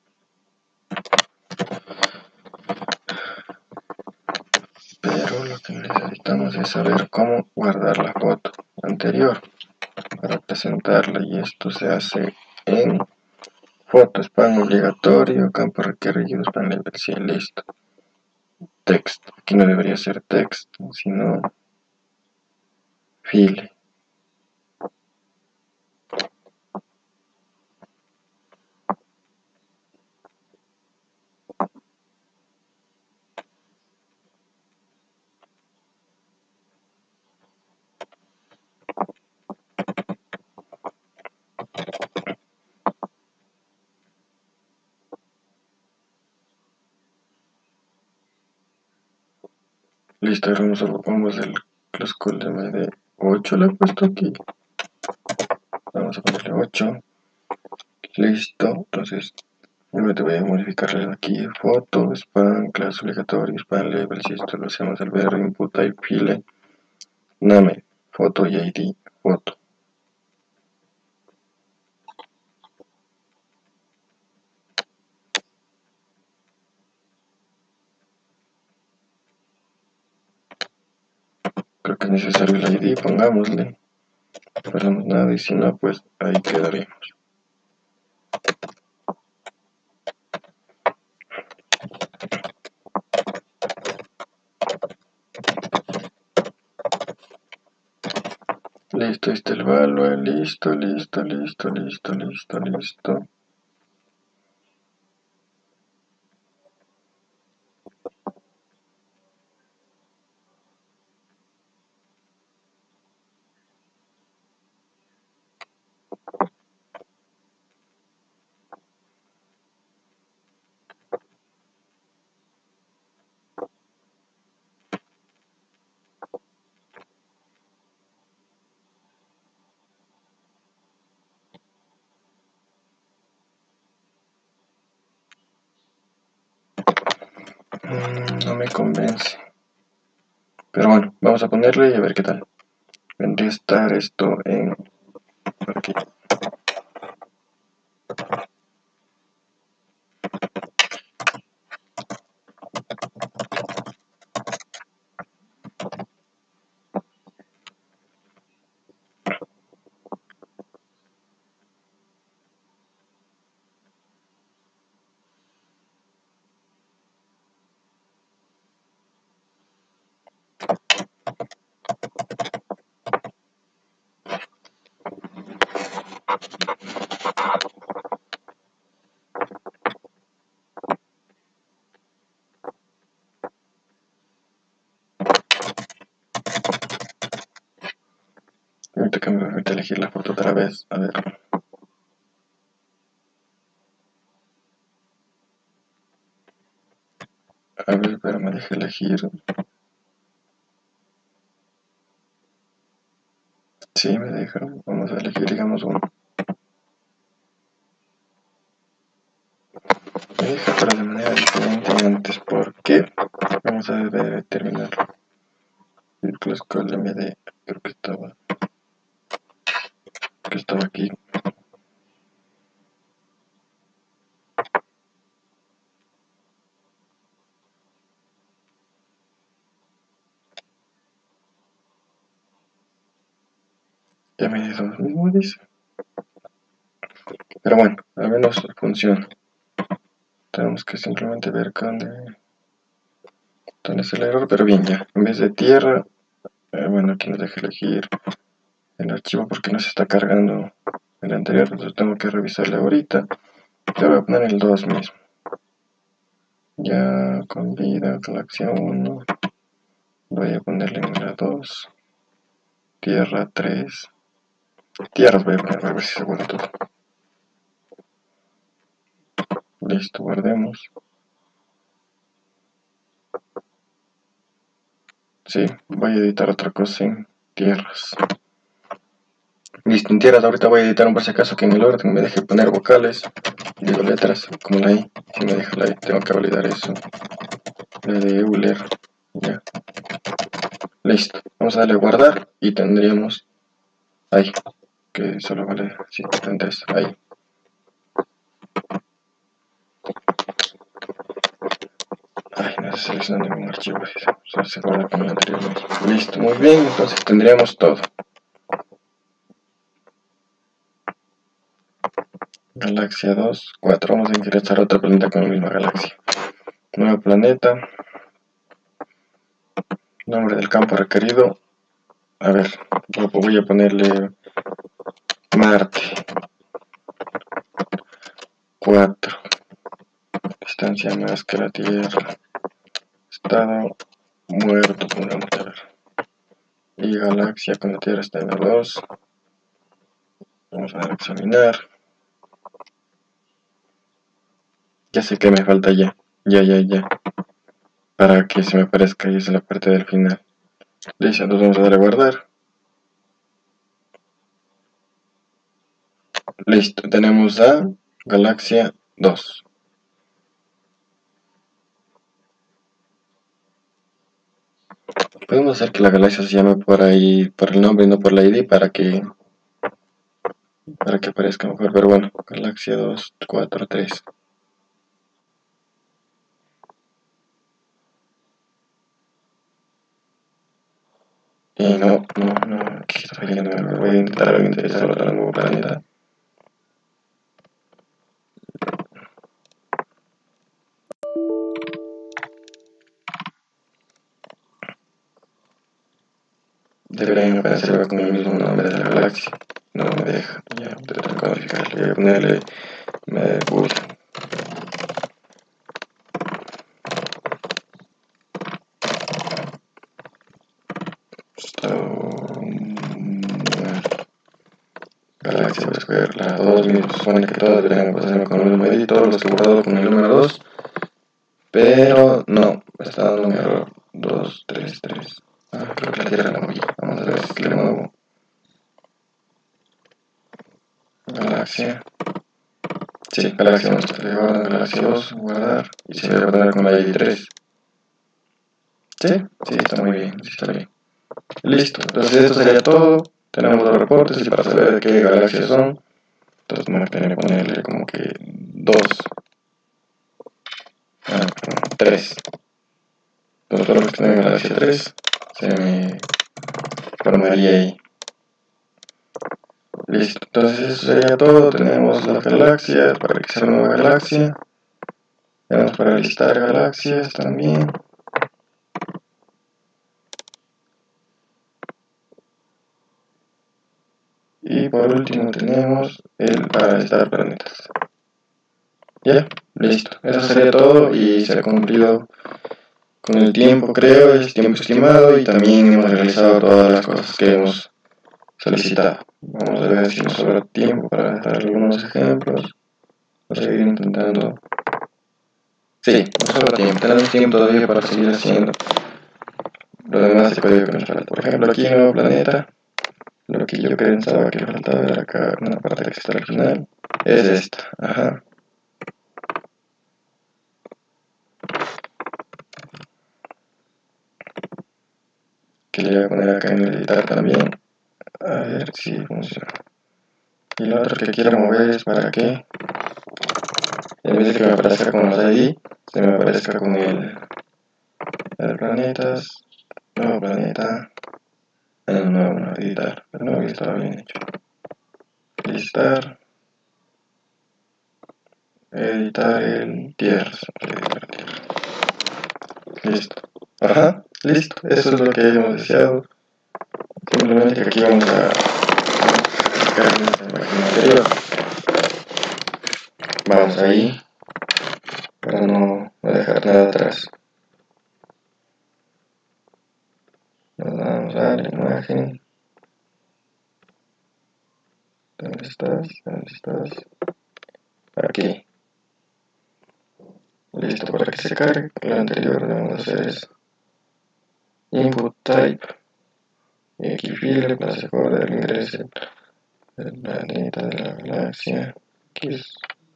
Pero lo que necesitamos es saber cómo guardar la foto anterior para presentarla, y esto se hace en foto spam obligatorio, campo requerido, spam level 100, listo. Text, aquí no debería ser text, sino file. Listo, ahora vamos el los column de 8, le he puesto aquí. Vamos a ponerle 8. Listo, entonces te voy a modificarle aquí foto, spam, class obligatorio, spam level, si esto lo hacemos al ver input type file, name, foto y id, foto. Creo que es necesario el id, pongámosle. No perdamos nada y si no, pues ahí quedaremos. Listo, ahí está el value, listo, listo, listo, listo, listo, listo. No me convence. Pero bueno, vamos a ponerle y a ver qué tal. Vendría a estar esto en aquí. Ahorita que me permite elegir la foto otra vez. A ver. A ver, pero me deja elegir. Sí, me deja. Vamos a elegir, digamos, uno. Me deja, pero de manera diferente antes. ¿Por qué? Vamos a determinar. Círculo escolar MD. Creo que estaba aquí. Ya me hizo los mismos, dice. Pero bueno, al menos funciona. Tenemos que simplemente ver dónde es el error, pero bien, ya. En vez de tierra, bueno, aquí nos deja elegir el archivo porque no se está cargando el anterior, entonces tengo que revisarle ahorita. Le voy a poner el 2 mismo. Ya con vida, galaxia 1. Voy a ponerle en la 2. Tierra 3. Tierras voy a poner, a ver si se guarda todo. Listo, guardemos. Sí, voy a editar otra cosa en tierras. Listo, en tierras ahorita voy a editar un por si acaso que en el orden me deje poner vocales. Digo letras, como la I. Si me deja la I, tengo que validar eso. La de Euler. Ya. Listo. Vamos a darle a guardar y tendríamos ahí. Que solo vale, sí, tendrás ahí. Ay, no se selecciona ningún archivo. Solo se guarda como anteriormente. Listo, muy bien. Entonces tendríamos todo. Galaxia 2, 4. Vamos a ingresar otro planeta con la misma galaxia. Nuevo planeta. Nombre del campo requerido. A ver, voy a ponerle Marte. 4. Distancia más que la Tierra. Estado muerto, pongamos a ver. Y galaxia con la Tierra está en la 2. Vamos a examinar. Ya sé que me falta ya. Ya. Para que se me aparezca y esa es la parte del final. Listo, entonces vamos a darle a guardar. Listo, tenemos a galaxia 2. Podemos hacer que la galaxia se llame por ahí, por el nombre y no por la ID para que aparezca mejor, pero bueno, galaxia 2, 4, 3. Y no, aquí está fallando, voy a intentar ingresar otro nuevo planeta. deberían aparecer con el mismo nombre de la galaxia. No me deja, ya, tengo que codificarle, voy a ponerle Mercurio. Galaxia, voy a escoger la 2, se supone que todas deberían aparecerme con el mismo ID, todos los que he guardado con el número 2, pero no, me está dando un error. 2, 3, 3. Creo que la Tierra la moví. Vamos a ver si le muevo. Galaxia. Sí, Galaxia 1, le guardo Galaxia 2, guardar, y se va a guardar con la ID 3. ¿Sí? Sí, está muy bien, sí está bien. Listo, entonces esto sería todo. Tenemos los reportes y para saber de qué galaxias son, entonces vamos a tener que ponerle como que 2. 3. Entonces todo lo que tenga en galaxia 3 se me formaría ahí. Listo, entonces eso sería todo. Tenemos las galaxias para que sea una nueva galaxia. Tenemos para listar galaxias también. Y por último tenemos el para listar planetas. Ya, listo. Eso sería todo y se ha cumplido con el tiempo, creo, es tiempo estimado y también hemos realizado todas las cosas que hemos solicitado. Vamos a ver si nos sobra tiempo para dar algunos ejemplos. Voy a seguir intentando. Sí, nos sobra tiempo. Tenemos tiempo todavía para seguir haciendo lo demás de código que nos falta. Por ejemplo, aquí en Nuevo Planeta, lo que yo pensaba que faltaba era acá una parte que está al final. Es esta, ajá. Que le voy a poner acá en el editar también. A ver si funciona. Y lo otro que quiero mover es para que en vez de que me aparezca con los ID, se me aparezca con el planetas, nuevo planeta, no, editar, pero no estaba bien hecho. Listar, editar el tierra. Listo. Ajá, listo. Eso es lo que hemos deseado. Simplemente que aquí vamos a buscar en esta imagen anterior. Vamos ahí para no dejar nada atrás. Nos vamos a la imagen. ¿Dónde estás? ¿Dónde estás? Aquí. Listo, para que se cargue. Lo anterior debemos hacer es input type. Y aquí file, clase folder, ingreso del planeta, de la galaxia. Aquí es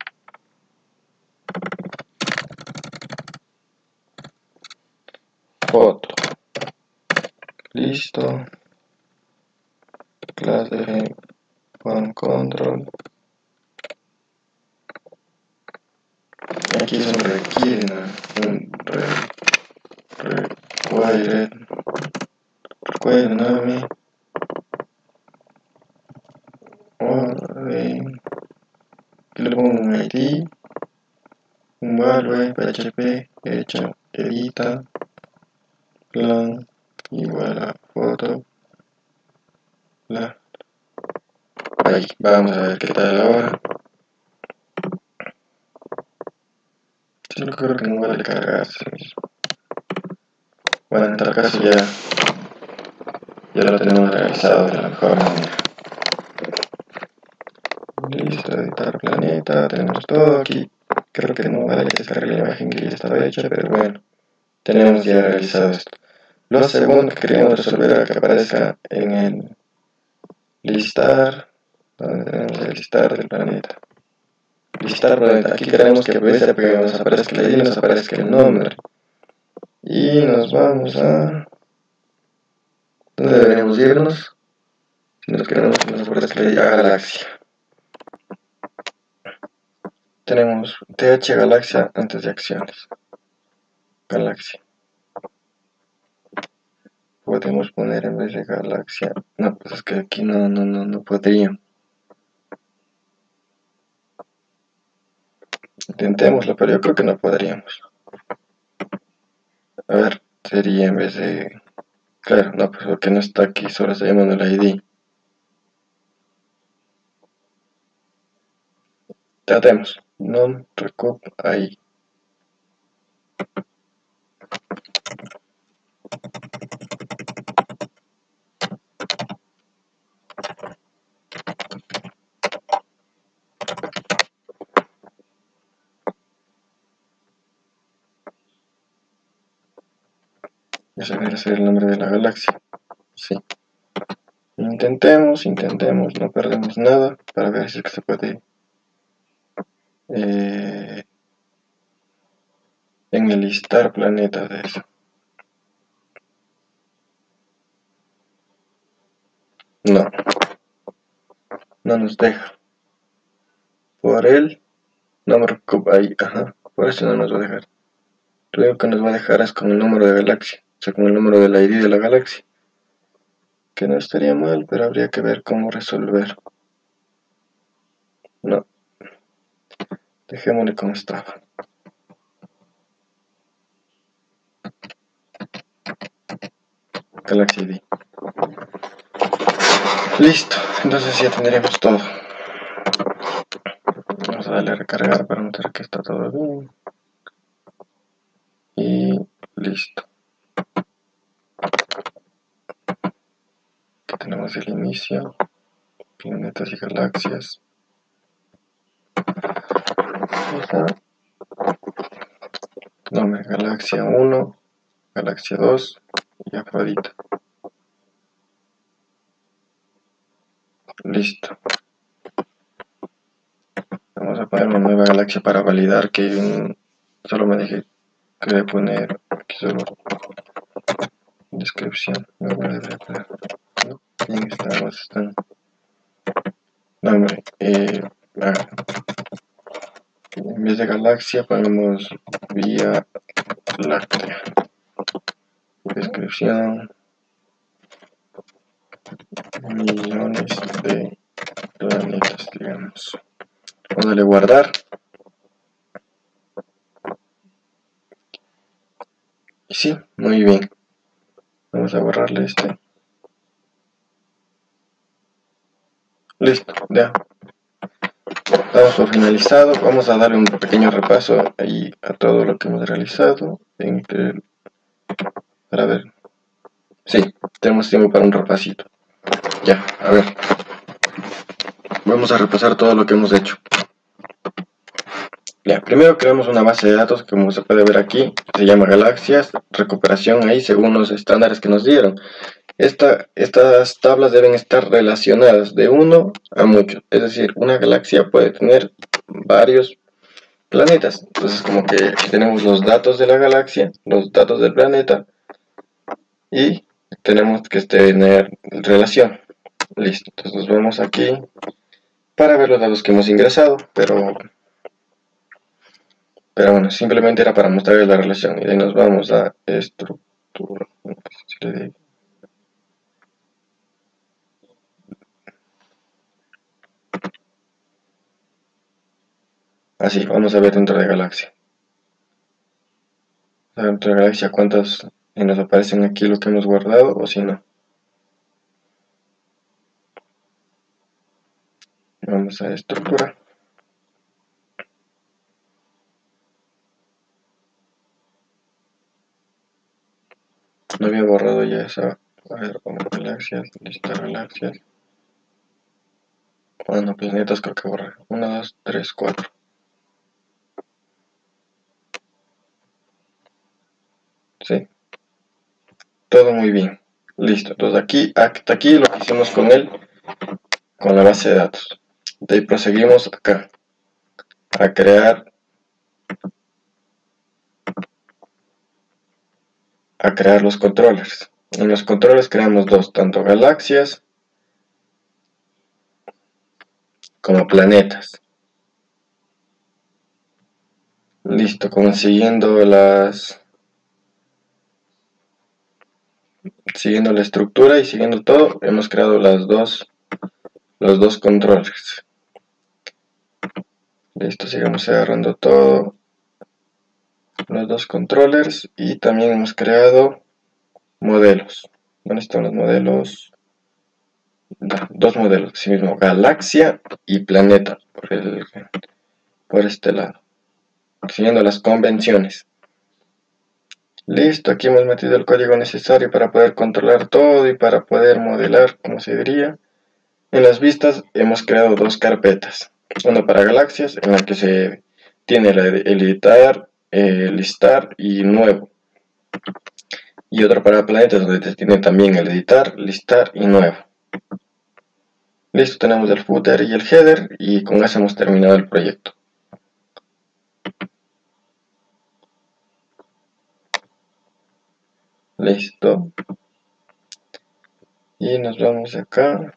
foto. Listo. Class de one control. Aquí es un required name y le pongo un ID, un value, PHP, hecha, edita, plan, igual a foto, ahí, vamos a ver qué tal ahora. Yo creo que no vale cargarse mismo. Bueno, en tal caso ya lo tenemos realizado de la mejor manera. Listo, editar planeta, tenemos todo aquí. Creo que no vale que descargue la imagen que ya estaba hecha, pero bueno, tenemos ya realizado esto. Lo segundo que queríamos resolver era que aparezca en el listar, donde tenemos el listar del planeta. Listar planeta, aquí queremos que pese a que nos aparezca la ID, nos aparezca el nombre. Y nos vamos a... ¿dónde deberíamos irnos? Si nos queremos que nos aparezca la ID, a galaxia. Tenemos TH galaxia antes de acciones. Galaxia. Podemos poner en vez de galaxia. No, pues es que aquí no podría. Intentémoslo, pero yo creo que no podríamos. A ver, sería en vez de Claro, no, pues porque no está aquí, solo está llamando el ID. Tratemos. Non recoup ahí. Ese debería ser el nombre de la galaxia. Sí. Intentemos, no perdemos nada para ver si es que se puede enlistar planetas de eso. No, no nos deja. Por el nombre ahí, ajá, por eso no nos va a dejar. Lo único que nos va a dejar es con el número de galaxia, o sea, con el número del ID de la galaxia. Que no estaría mal, pero habría que ver cómo resolver. No, dejémosle como estaba. Galaxy ID. Listo, entonces ya tendríamos todo. Vamos a darle a recargar para mostrar que está todo bien. Y listo. Aquí tenemos el inicio, planetas y galaxias. Nombre, galaxia 1, galaxia 2 y Afrodita. Listo. Vamos a poner una nueva galaxia para validar que solo me dejé que voy a poner aquí solo descripción. No, bien están. Nombre, en vez de galaxia ponemos Vía Láctea. Descripción, millones de planetas, digamos. Vamos a darle guardar. Y sí, muy bien. Vamos a borrarle este. Listo, ya. Damos por finalizado. Vamos a darle un pequeño repaso ahí a todo lo que hemos realizado. Para ver. Sí, tenemos tiempo para un repasito. Ya, a ver. Vamos a repasar todo lo que hemos hecho. Ya, primero creamos una base de datos, como se puede ver aquí, se llama Galaxias, recuperación ahí según los estándares que nos dieron. Estas tablas deben estar relacionadas de 1 a muchos, es decir, una galaxia puede tener varios planetas. Entonces como que aquí tenemos los datos de la galaxia, los datos del planeta y tenemos que tener relación. Listo, entonces nos vamos aquí para ver los datos que hemos ingresado, pero bueno, simplemente era para mostrarles la relación. Y de ahí nos vamos a estructura. Así, vamos a ver dentro de galaxia. Dentro de galaxia cuántas nos aparecen aquí lo que hemos guardado o si no. Vamos a estructura. No había borrado ya esa. A ver, vamos a galaxias, lista galaxias. Bueno, planetas creo que borré. 1, 2, 3, 4. Sí. Todo muy bien. Listo. Entonces aquí, hasta aquí lo que hicimos con la base de datos. De ahí proseguimos acá. A crear los controllers. En los controllers creamos dos, tanto galaxias como planetas. Listo, siguiendo la estructura y siguiendo todo, hemos creado los dos controllers. Listo, sigamos agarrando todo, los dos controllers y también hemos creado modelos. ¿Dónde están los modelos? Dos modelos, así mismo, galaxia y planeta, por este lado, siguiendo las convenciones. Listo, aquí hemos metido el código necesario para poder controlar todo y para poder modelar, como se diría. En las vistas hemos creado dos carpetas, una para galaxias, en la que se tiene el editar, listar y nuevo, y otra para planetas, donde se tiene también el editar, listar y nuevo. Listo, tenemos el footer y el header, y con eso hemos terminado el proyecto. Listo, y nos vamos acá.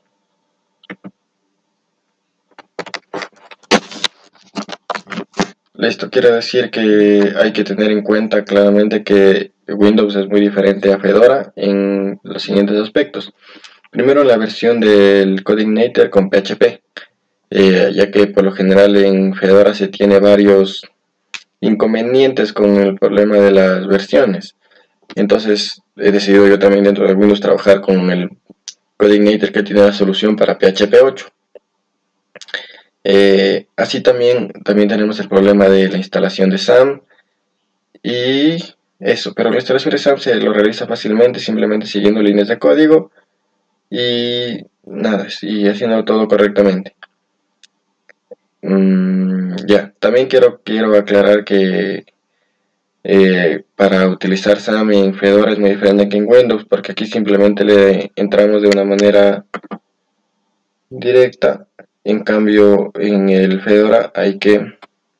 Listo, quiere decir que hay que tener en cuenta claramente que Windows es muy diferente a Fedora en los siguientes aspectos. Primero, la versión del Codeignator con PHP, ya que por lo general en Fedora se tiene varios inconvenientes con el problema de las versiones. Entonces he decidido yo también dentro de Windows trabajar con el Codeignator, que tiene la solución para PHP 8. Así también tenemos el problema de la instalación de SAM y eso, pero la instalación de SAM se lo realiza fácilmente simplemente siguiendo líneas de código y nada, y haciendo todo correctamente. Ya, también quiero aclarar que para utilizar SAM en Fedora es muy diferente que en Windows, porque aquí simplemente le entramos de una manera directa. En cambio en el Fedora hay que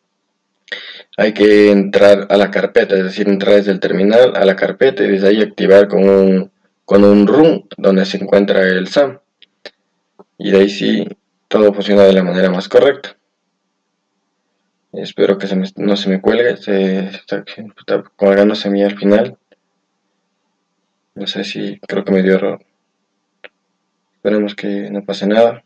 entrar a la carpeta, es decir, entrar desde el terminal a la carpeta y desde ahí activar con un run donde se encuentra el SAM, y de ahí sí todo funciona de la manera más correcta. Espero que no se me cuelgue, está colgándose a mí al final. No sé si, creo que me dio error. Esperemos que no pase nada.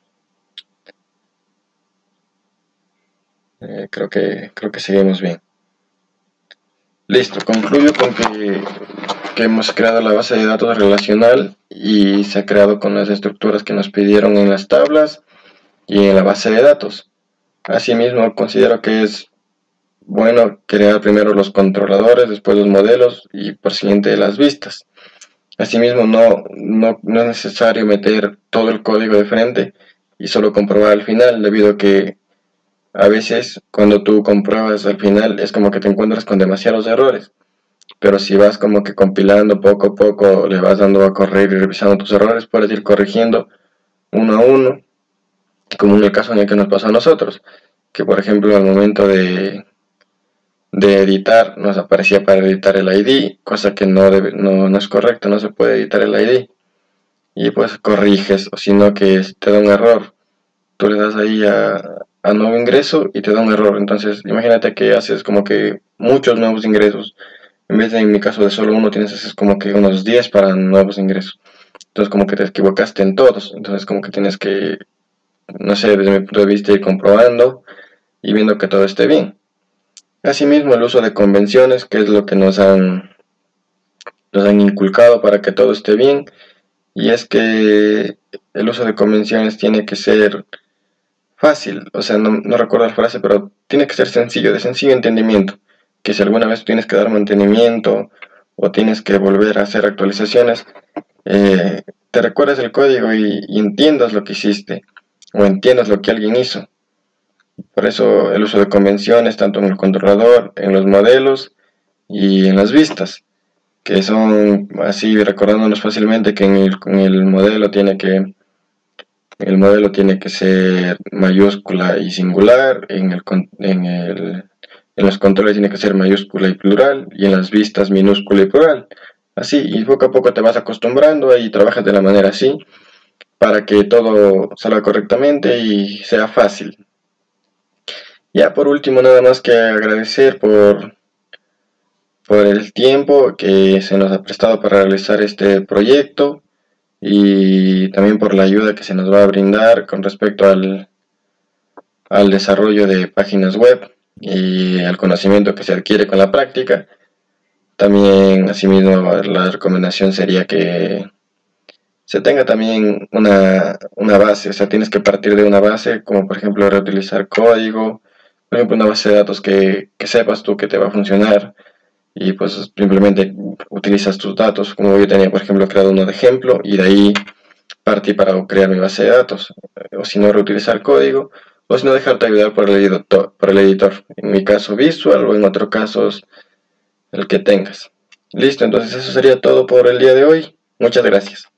Creo que seguimos bien. Listo, concluyo con que hemos creado la base de datos relacional y se ha creado con las estructuras que nos pidieron en las tablas y en la base de datos. Asimismo, considero que es bueno crear primero los controladores, después los modelos y por siguiente las vistas. Asimismo, no es necesario meter todo el código de frente y solo comprobar al final, debido a que a veces cuando tú compruebas al final es como que te encuentras con demasiados errores. Pero si vas como que compilando poco a poco, le vas dando a correr y revisando tus errores, puedes ir corrigiendo uno a uno, como en el caso en el que nos pasó a nosotros, que por ejemplo al momento de editar nos aparecía para editar el ID, cosa que no es correcto, no se puede editar el ID, y pues corriges, o si no que te da un error, tú le das ahí a nuevo ingreso y te da un error. Entonces imagínate que haces como que muchos nuevos ingresos, en vez de en mi caso de solo uno, haces como que unos 10 para nuevos ingresos, entonces como que te equivocaste en todos, entonces como que tienes que, no sé, desde mi punto de vista ir comprobando y viendo que todo esté bien. Asimismo, el uso de convenciones, que es lo que nos han inculcado para que todo esté bien, y es que el uso de convenciones tiene que ser fácil, o sea, no recuerdo la frase, pero tiene que ser sencillo, de sencillo entendimiento, que si alguna vez tienes que dar mantenimiento o tienes que volver a hacer actualizaciones, te recuerdas el código y entiendas lo que hiciste o entiendas lo que alguien hizo. Por eso el uso de convenciones, tanto en el controlador, en los modelos y en las vistas, que son así, recordándonos fácilmente que en el modelo tiene que ser mayúscula y singular, en los controles tiene que ser mayúscula y plural, y en las vistas minúscula y plural. Así, y poco a poco te vas acostumbrando y trabajas de la manera así, para que todo salga correctamente y sea fácil. Ya por último, nada más que agradecer por el tiempo que se nos ha prestado para realizar este proyecto, y también por la ayuda que se nos va a brindar con respecto al desarrollo de páginas web y al conocimiento que se adquiere con la práctica. También, asimismo, la recomendación sería que se tenga también una base, o sea, tienes que partir de una base, como por ejemplo reutilizar código, por ejemplo una base de datos que sepas tú que te va a funcionar, y pues simplemente utilizas tus datos, como yo tenía por ejemplo creado uno de ejemplo, y de ahí partí para crear mi base de datos, o si no reutilizar código, o si no dejarte ayudar por el editor, en mi caso Visual o en otros casos el que tengas. Listo, entonces eso sería todo por el día de hoy. Muchas gracias.